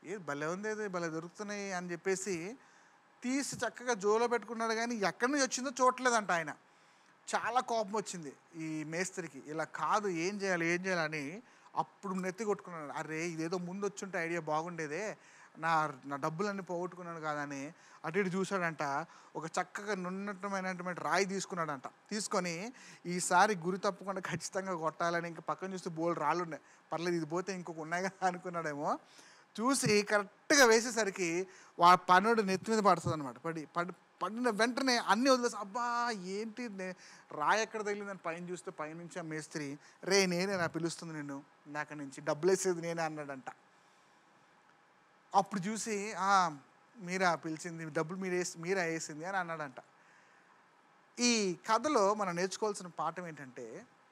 ఏ భలే ఉంది, ఏది భలే దొరుకుతున్నాయి అని చెప్పేసి తీసి చక్కగా జోలో పెట్టుకున్నాడు. కానీ ఎక్కడి నుంచి వచ్చిందో చూడలేదంట ఆయన. చాలా కోపం వచ్చింది ఈ మేస్త్రికి. ఇలా కాదు, ఏం చేయాలి ఏం చేయాలని అప్పుడు నెత్తి కొట్టుకున్నాడు. అరే ఇదేదో ముందు వచ్చుంటే ఐడియా బాగుండేదే, నా నా డబ్బులన్నీ పోగొట్టుకున్నాను కాదని అటు ఇటు చూశాడంట. ఒక చక్కగా నున్నటమైనటువంటి రాయి తీసుకున్నాడంట. తీసుకొని ఈసారి గురి తప్పకుండా ఖచ్చితంగా కొట్టాలని, ఇంకా పక్కన చూస్తే బోల్డ్ రాళ్ళు ఉన్నాయి, పర్లేదు ఇది పోతే ఇంకొక ఉన్నాయి కదా అనుకున్నాడేమో. చూసి కరెక్ట్గా వేసేసరికి వా పనుడు నెత్తి మీద పడుతుంది అనమాట. పడి పడి పడిన వెంటనే అన్నీ వదిలేసి, అబ్బా ఏంటి రాయి ఎక్కడ తగిలిందని పైన చూస్తే పైనుంచి ఆ మేస్త్రి, రే నేనే నా పిలుస్తుంది నిన్ను, నాక నుంచి డబ్బులు వేసేది నేనే అన్నాడంట. అప్పుడు చూసి మీరా పిలిచింది, డబ్బులు మీరు వేసి మీరా వేసింది అని అన్నాడంట. ఈ కథలో మనం నేర్చుకోవాల్సిన పాఠం ఏంటంటే,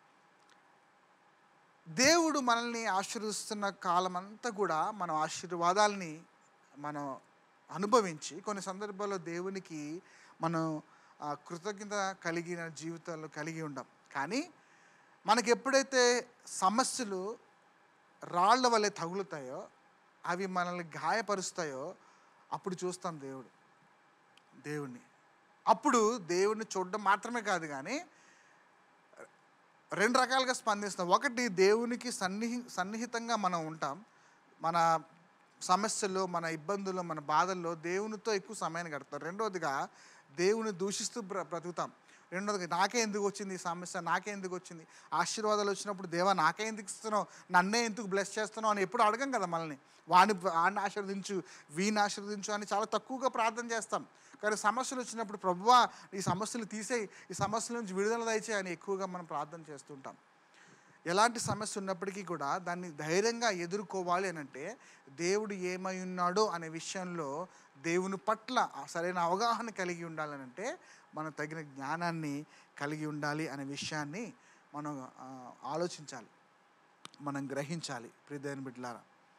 దేవుడు మనల్ని ఆశీర్వదిస్తున్న కాలం అంతా కూడా మనం ఆశీర్వాదాలని మనం అనుభవించి, కొన్ని సందర్భాల్లో దేవునికి మనం కృతజ్ఞత కలిగిన జీవితాల్లో కలిగి ఉండం. కానీ మనకి ఎప్పుడైతే సమస్యలు రాళ్ల వల్లే తగులుతాయో, అవి మనల్ని గాయపరుస్తాయో, అప్పుడు చూస్తాం దేవుడు దేవుణ్ణి. అప్పుడు దేవుడిని చూడడం మాత్రమే కాదు, కానీ రెండు రకాలుగా స్పందిస్తాం. ఒకటి, దేవునికి సన్నిహి సన్నిహితంగా మనం ఉంటాం. మన సమస్యల్లో, మన ఇబ్బందుల్లో, మన బాధల్లో దేవునితో ఎక్కువ సమయాన్ని గడుపుతాం. రెండవదిగా దేవుని దూషిస్తూ బ్ర బ్రతుకుతాం. రెండోదిగా నాకే ఎందుకు వచ్చింది ఈ సమస్య, నాకే ఎందుకు వచ్చింది, ఆశీర్వాదాలు వచ్చినప్పుడు దేవా నాకే ఎందుకు ఇస్తున్నావు, నన్నే ఎందుకు బ్లెస్ చేస్తున్నావు అని ఎప్పుడు అడగం కదా మనల్ని. వాడిని వాడిని ఆశీర్వదించు, వీడిని ఆశీర్వదించు అని చాలా తక్కువగా ప్రార్థన చేస్తాం. కానీ సమస్యలు వచ్చినప్పుడు ప్రభువా ఈ సమస్యలు తీసేయి, ఈ సమస్యల నుంచి విడుదల దయచేయి అని ఎక్కువగా మనం ప్రార్థన చేస్తుంటాం. ఎలాంటి సమస్య ఉన్నప్పటికీ కూడా దాన్ని ధైర్యంగా ఎదుర్కోవాలి అని అంటే, దేవుడు ఏమై ఉన్నాడో అనే విషయంలో దేవుని పట్ల సరైన అవగాహన కలిగి ఉండాలని అంటే, మనం తగిన జ్ఞానాన్ని కలిగి ఉండాలి అనే విషయాన్ని మనం ఆలోచించాలి, మనం గ్రహించాలి. ప్రియమైన బిడ్డలారా,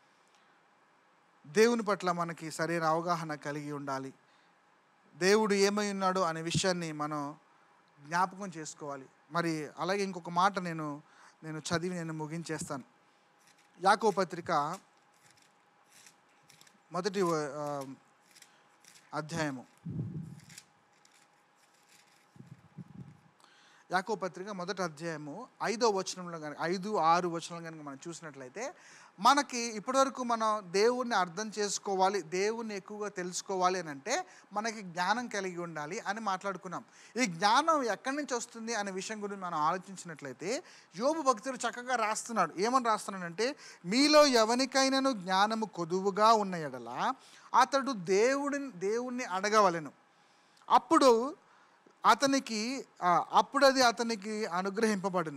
దేవుని పట్ల మనకి సరైన అవగాహన కలిగి ఉండాలి. దేవుడు ఏమై ఉన్నాడో అనే విషయాన్ని మనం జ్ఞాపకం చేసుకోవాలి. మరి అలాగే ఇంకొక మాట నేను నేను చదివి నేను ముగించేస్తాను. యాకోబు పత్రిక మొదటి అధ్యాయము యాకోబు పత్రిక మొదటి అధ్యాయము ఐదో వచనంలో కనుక ఐదు ఆరు వచనంలో కనుక మనం చూసినట్లయితే, మనకి ఇప్పటివరకు మనం దేవుణ్ణి అర్థం చేసుకోవాలి, దేవుణ్ణి ఎక్కువగా తెలుసుకోవాలి అని అంటే మనకి జ్ఞానం కలిగి ఉండాలి అని మాట్లాడుకున్నాం. ఈ జ్ఞానం ఎక్కడి నుంచి వస్తుంది అనే విషయం గురించి మనం ఆలోచించినట్లయితే, యోబు భక్తుడు చక్కగా రాస్తున్నాడు. ఏమని రాస్తున్నాడంటే, మీలో ఎవరికైనాను జ్ఞానము కొదువుగా ఉన్న ఎడల అతడు దేవుడిని దేవుణ్ణి అడగవలెను, అప్పుడు అతనికి అప్పుడు అది అతనికి అనుగ్రహింపబడును.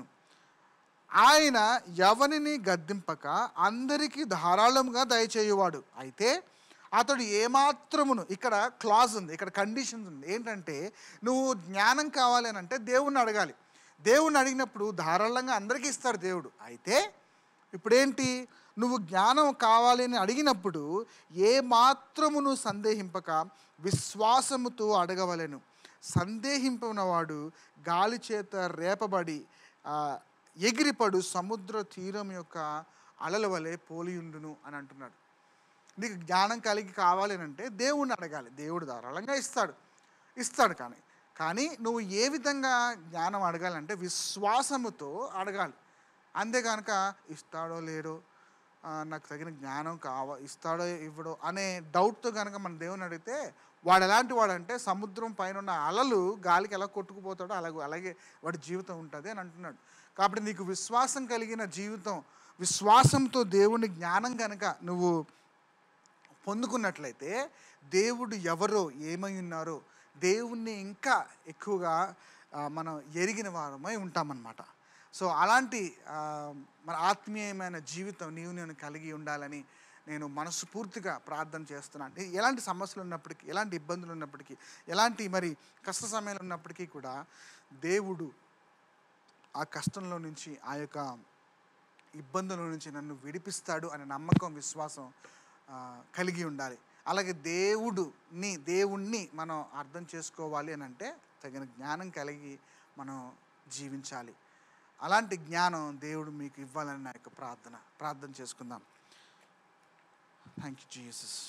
ఆయన ఎవరిని గద్దింపక అందరికీ ధారాళంగా దయచేయువాడు. అయితే అతడు ఏమాత్రమును, ఇక్కడ క్లాజ్ ఉంది, ఇక్కడ కండిషన్స్ ఉంది. ఏంటంటే, నువ్వు జ్ఞానం కావాలి అని అంటే దేవుణ్ణి అడగాలి. దేవుణ్ణి అడిగినప్పుడు ధారాళంగా అందరికీ ఇస్తాడు దేవుడు. అయితే ఇప్పుడేంటి, నువ్వు జ్ఞానం కావాలి అని అడిగినప్పుడు ఏ మాత్రమును సందేహింపక విశ్వాసముతో అడగవలెను. సందేహింపనవాడు గాలి చేత రేపబడి ఎగిరిపడు సముద్ర తీరం యొక్క అలల వలె పోలియుండును అని అంటున్నాడు. నీకు జ్ఞానం కలిగి కావాలి అని అంటే దేవుణ్ణి అడగాలి. దేవుడు ధారాళంగా ఇస్తాడు ఇస్తాడు కానీ కానీ నువ్వు ఏ విధంగా జ్ఞానం అడగాలంటే విశ్వాసముతో అడగాలి. అంతే కనుక ఇస్తాడో లేడో, నాకు తగిన జ్ఞానం కావ ఇస్తాడో ఇవ్వడో అనే డౌట్తో కనుక మన దేవుని అడిగితే, వాడు ఎలాంటి వాడంటే సముద్రం పైన ఉన్న అలలు గాలికి ఎలా కొట్టుకుపోతాడో అలాగే అలాగే వాడి జీవితం ఉంటుంది అని అంటున్నాడు. కాబట్టి నీకు విశ్వాసం కలిగిన జీవితం, విశ్వాసంతో దేవుని జ్ఞానం కనుక నువ్వు పొందుకున్నట్లయితే, దేవుడు ఎవరో ఏమై ఉన్నారో దేవుణ్ణి ఇంకా ఎక్కువగా మనం ఎరిగిన వారమై ఉంటామన్నమాట. సో అలాంటి మన ఆత్మీయమైన జీవితం నీవు నేను కలిగి ఉండాలని నేను మనస్ఫూర్తిగా ప్రార్థన చేస్తున్నాను. ఎలాంటి సమస్యలు ఉన్నప్పటికీ, ఎలాంటి ఇబ్బందులు ఉన్నప్పటికీ, ఎలాంటి మరి కష్ట సమయాలు ఉన్నప్పటికీ కూడా దేవుడు ఆ కష్టంలో నుంచి, ఆ యొక్క ఇబ్బందుల నుంచి నన్ను విడిపిస్తాడు అనే నమ్మకం, విశ్వాసం కలిగి ఉండాలి. అలాగే దేవుడుని దేవుణ్ణి మనం అర్థం చేసుకోవాలి అని అంటే తగిన జ్ఞానం కలిగి మనం జీవించాలి. అలాంటి జ్ఞానం దేవుడు మీకు ఇవ్వాలని నా యొక్క ప్రార్థన. ప్రార్థన చేసుకుందాం. Thank you Jesus.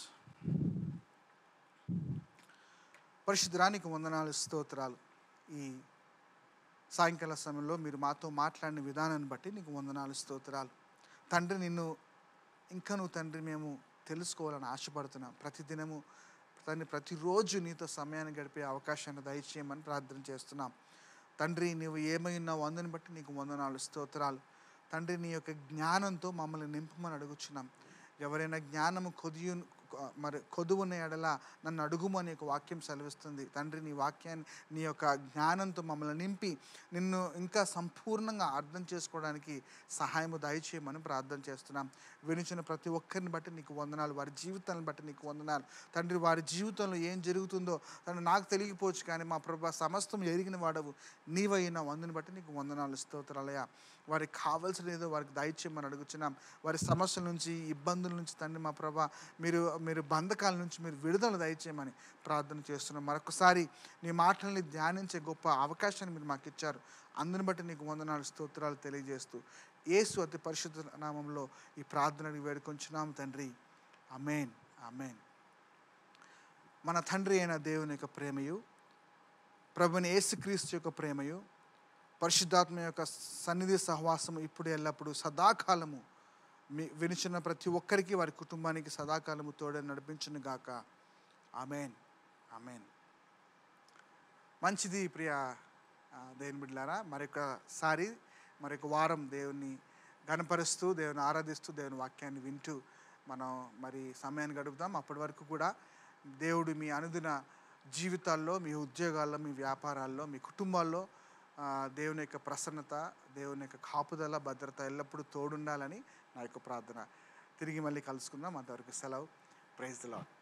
పరిశుద్ధరానికి వందనాలు, స్తోత్రాలు. ఈ సాయంకాల సమయంలో మీరు మాతో మాట్లాడిన విధానాన్ని బట్టి నీకు వందనాలు, స్తోత్రాలు. తండ్రి, నిన్ను ఇంకా నువ్వు తండ్రి మేము తెలుసుకోవాలని ఆశపడుతున్నాం. ప్రతిదినము తండ్రి ప్రతిరోజు నీతో సమయాన్ని గడిపే అవకాశాన్ని దయచేయమని ప్రార్థన చేస్తున్నాం. తండ్రి, నువ్వు ఏమై ఉన్నావు అందుని బట్టి నీకు వందనాలు, స్తోత్రాలు. తండ్రి, నీ యొక్క జ్ఞానంతో మమ్మల్ని నింపమని అడుగుచున్నాం. ఎవరైనా జ్ఞానము కొదియు మరి కొదువున్న ఎడల నన్ను అడుగుము అనే ఒక వాక్యం సెలవిస్తుంది. తండ్రి, నీ వాక్యాన్ని నీ యొక్క జ్ఞానంతో మమ్మల్ని నింపి నిన్ను ఇంకా సంపూర్ణంగా అర్థం చేసుకోవడానికి సహాయము దయచేయమని ప్రార్థన చేస్తున్నాం. వినిచిన ప్రతి ఒక్కరిని బట్టి నీకు వందనాలు, వారి జీవితాలను బట్టి నీకు వందనాలు. తండ్రి, వారి జీవితంలో ఏం జరుగుతుందో తండ్రి నాకు తెలియకపోవచ్చు, కానీ మా ప్రభు సమస్తం ఎరిగిన వాడవు నీవైనా అందుని బట్టి నీకు వందనాలు, స్తోత్రాలయ్యా. వారికి కావాల్సిన ఏదో వారికి దయచేయమని అడుగుచున్నాం. వారి సమస్యల నుంచి, ఇబ్బందుల నుంచి తండ్రి మా ప్రభా మీరు మీరు బంధకాల నుంచి మీరు విడుదల దయచేయమని ప్రార్థన చేస్తున్నాం. మరొకసారి నీ మాటల్ని ధ్యానించే గొప్ప అవకాశాన్ని మీరు మాకు ఇచ్చారు. అందుని బట్టి నీకు వందనాలు, స్తోత్రాలు తెలియజేస్తూ యేసు అతి పరిశుద్ధ నామంలో ఈ ప్రార్థనని వేడుకొంచున్నాం తండ్రి. ఆమేన్, ఆమేన్. మన తండ్రి అయిన దేవుని యొక్క ప్రేమయు, ప్రభుని యేసుక్రీస్తు యొక్క ప్రేమయు, పరిశుద్ధాత్మ యొక్క సన్నిధి సహవాసము ఇప్పుడు ఎల్లప్పుడు సదాకాలము మీ వినిచిన ప్రతి ఒక్కరికి వారి కుటుంబానికి సదాకాలము తోడే నడిపించును గాక. ఆమేన్, ఆమేన్. మంచిది ప్రియ దేవుని బిడ్డలారా, మరొకసారి మరొక వారం దేవుని గణపరుస్తూ, దేవుని ఆరాధిస్తూ, దేవుని వాక్యాన్ని వింటూ మనం మరి సమయాన్ని గడుపుదాం. అప్పటి వరకు కూడా దేవుడు మీ అనుదిన జీవితాల్లో, మీ ఉద్యోగాల్లో, మీ వ్యాపారాల్లో, మీ కుటుంబాల్లో దేవుని యొక్క ప్రసన్నత, దేవుని యొక్క కాపుదల, భద్రత ఎల్లప్పుడూ తోడుండాలని నా యొక్క ప్రార్థన. తిరిగి మళ్ళీ కలుసుకుందాం. అంతవరకు సెలవు. Praise the lord.